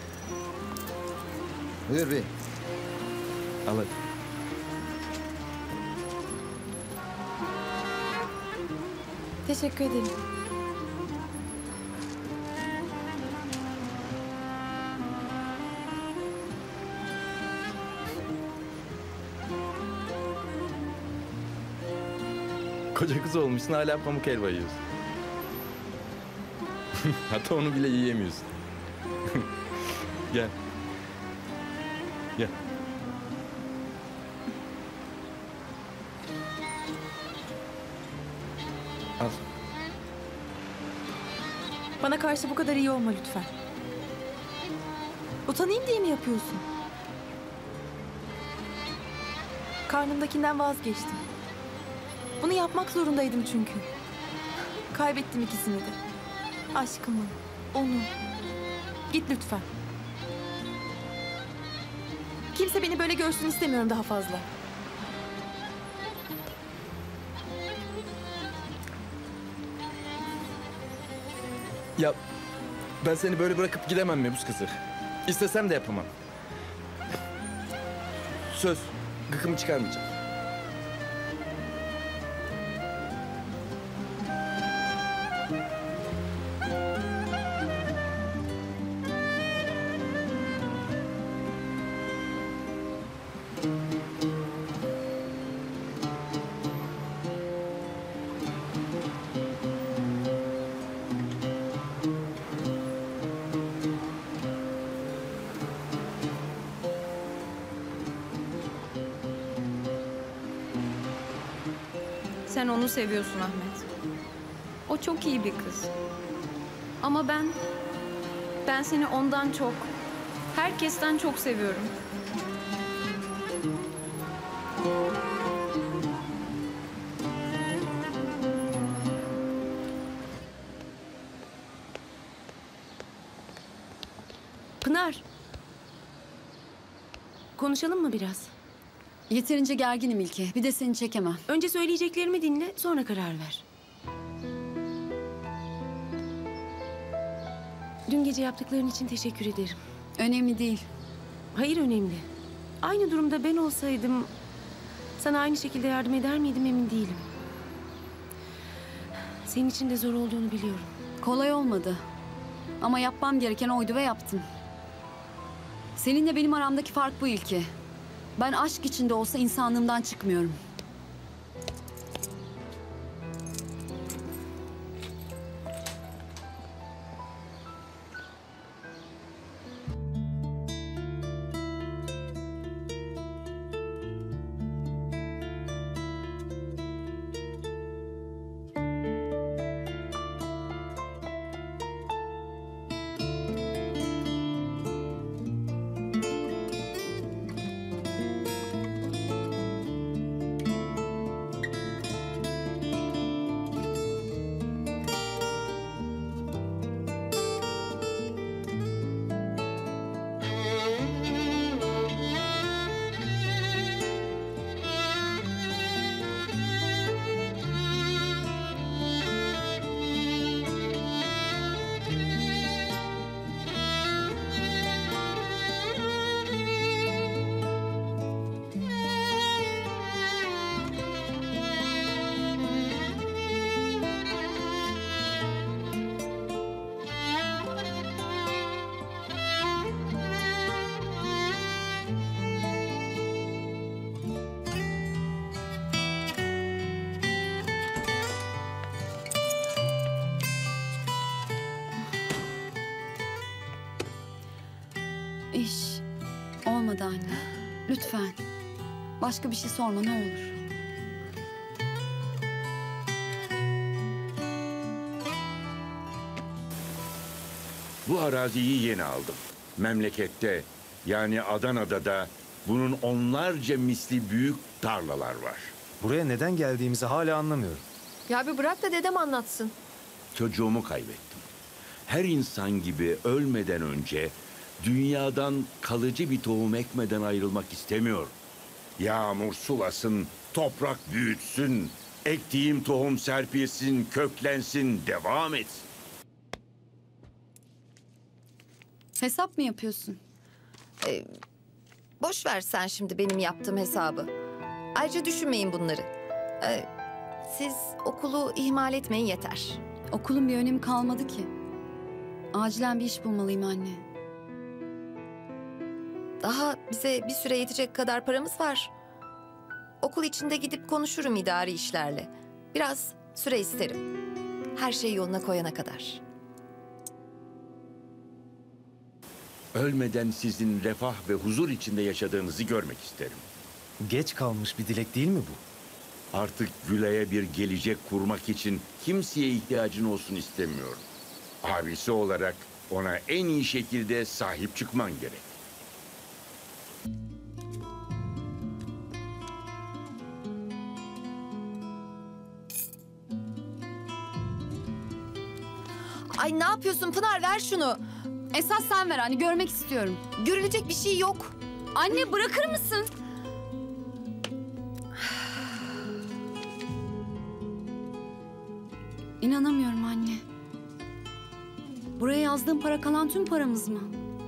Buyur bir. Al hadi. Teşekkür ederim. Koca kız olmuşsun hala pamuk helva yiyorsun. Hatta onu bile yiyemiyorsun. Gel. Gel. Al. Bana karşı bu kadar iyi olma lütfen. Utanayım diye mi yapıyorsun? Karnımdakinden vazgeçtim. Bunu yapmak zorundaydım çünkü. Kaybettim ikisini de. Aşkımı, onu. Git lütfen. Kimse beni böyle görsün istemiyorum daha fazla. Ya ben seni böyle bırakıp gidemem Mebus kızı. İstesem de yapamam. Söz, gıkımı çıkarmayacağım. Sen onu seviyorsun Ahmet. O çok iyi bir kız. Ama ben... Ben seni ondan çok, herkesten çok seviyorum. Pınar. Konuşalım mı biraz? Yeterince gerginim İlke. Bir de seni çekemem. Önce söyleyeceklerimi dinle, sonra karar ver. Dün gece yaptıkların için teşekkür ederim. Önemli değil. Hayır, önemli. Aynı durumda ben olsaydım... sana aynı şekilde yardım eder miydim emin değilim. Senin için de zor olduğunu biliyorum. Kolay olmadı. Ama yapmam gereken oydu ve yaptım. Seninle benim aramdaki fark bu İlke. Ben aşk içinde olsa insanlığımdan çıkmıyorum. İş olmadı anne. Lütfen. Başka bir şey sorma ne olur. Bu araziyi yeni aldım. Memlekette yani Adana'da da bunun onlarca misli büyük tarlalar var. Buraya neden geldiğimizi hala anlamıyorum. Ya bir bırak da dedem anlatsın. Çocuğumu kaybettim. her insan gibi ölmeden önce dünyadan kalıcı bir tohum ekmeden ayrılmak istemiyor. Yağmur sulasın, toprak büyütsün, ektiğim tohum serpilsin, köklensin, devam etsin. Hesap mı yapıyorsun? Ee, boş ver sen şimdi benim yaptığım hesabı. Ayrıca düşünmeyin bunları. Ee, siz okulu ihmal etmeyin yeter. Okulun bir önemi kalmadı ki. Acilen bir iş bulmalıyım anne. Daha bize bir süre yetecek kadar paramız var. Okul içinde gidip konuşurum idari işlerle. Biraz süre isterim. Her şeyi yoluna koyana kadar. Ölmeden sizin refah ve huzur içinde yaşadığınızı görmek isterim. Geç kalmış bir dilek değil mi bu? Artık Gülay'a bir gelecek kurmak için kimseye ihtiyacın olsun istemiyorum. Abisi olarak ona en iyi şekilde sahip çıkman gerek. Ay ne yapıyorsun Pınar, ver şunu. Esas sen ver anne, görmek istiyorum. Görülecek bir şey yok. Anne bırakır mısın? İnanamıyorum anne. Buraya yazdığım para kalan tüm paramız mı?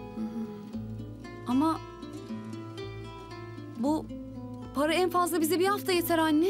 Ama bu para en fazla bize bir hafta yeter anne.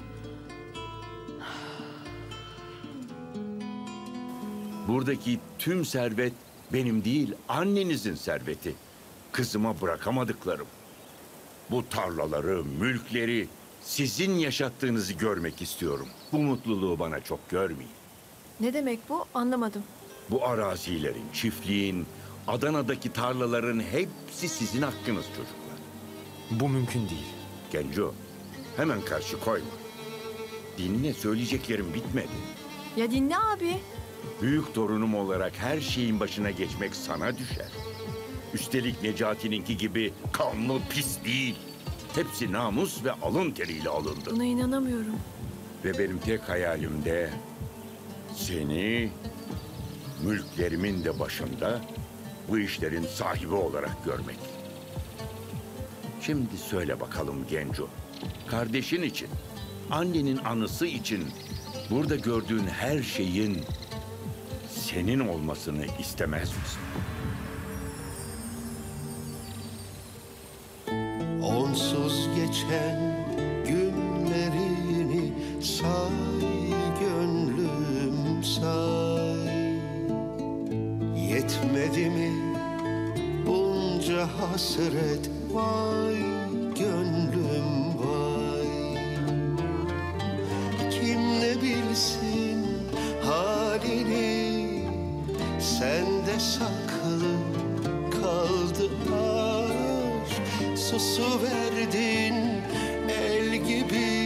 Buradaki tüm servet benim değil, annenizin serveti. Kızıma bırakamadıklarım. Bu tarlaları, mülkleri sizin yaşattığınızı görmek istiyorum. Bu mutluluğu bana çok görmeyin. Ne demek bu? Anlamadım. Bu arazilerin, çiftliğin, Adana'daki tarlaların hepsi sizin hakkınız çocuklar. Bu mümkün değil. Genco, hemen karşı koyma. Dinle, söyleyeceklerim bitmedi. Ya dinle abi. Büyük torunum olarak her şeyin başına geçmek sana düşer. Üstelik Necati'ninki gibi kanlı pis değil. Hepsi namus ve alın teriyle alındı. Buna inanamıyorum. Ve benim tek hayalim de seni mülklerimin de başında bu işlerin sahibi olarak görmek. Şimdi söyle bakalım Genco, kardeşin için, annenin anısı için burada gördüğün her şeyin senin olmasını istemez misin? Onsuz geçen günlerini say gönlüm say. Yetmedi mi bunca hasret, vay gönlüm vay. Kim ne bilsin halini, sende saklı kaldı aşk. Susu verdin el gibi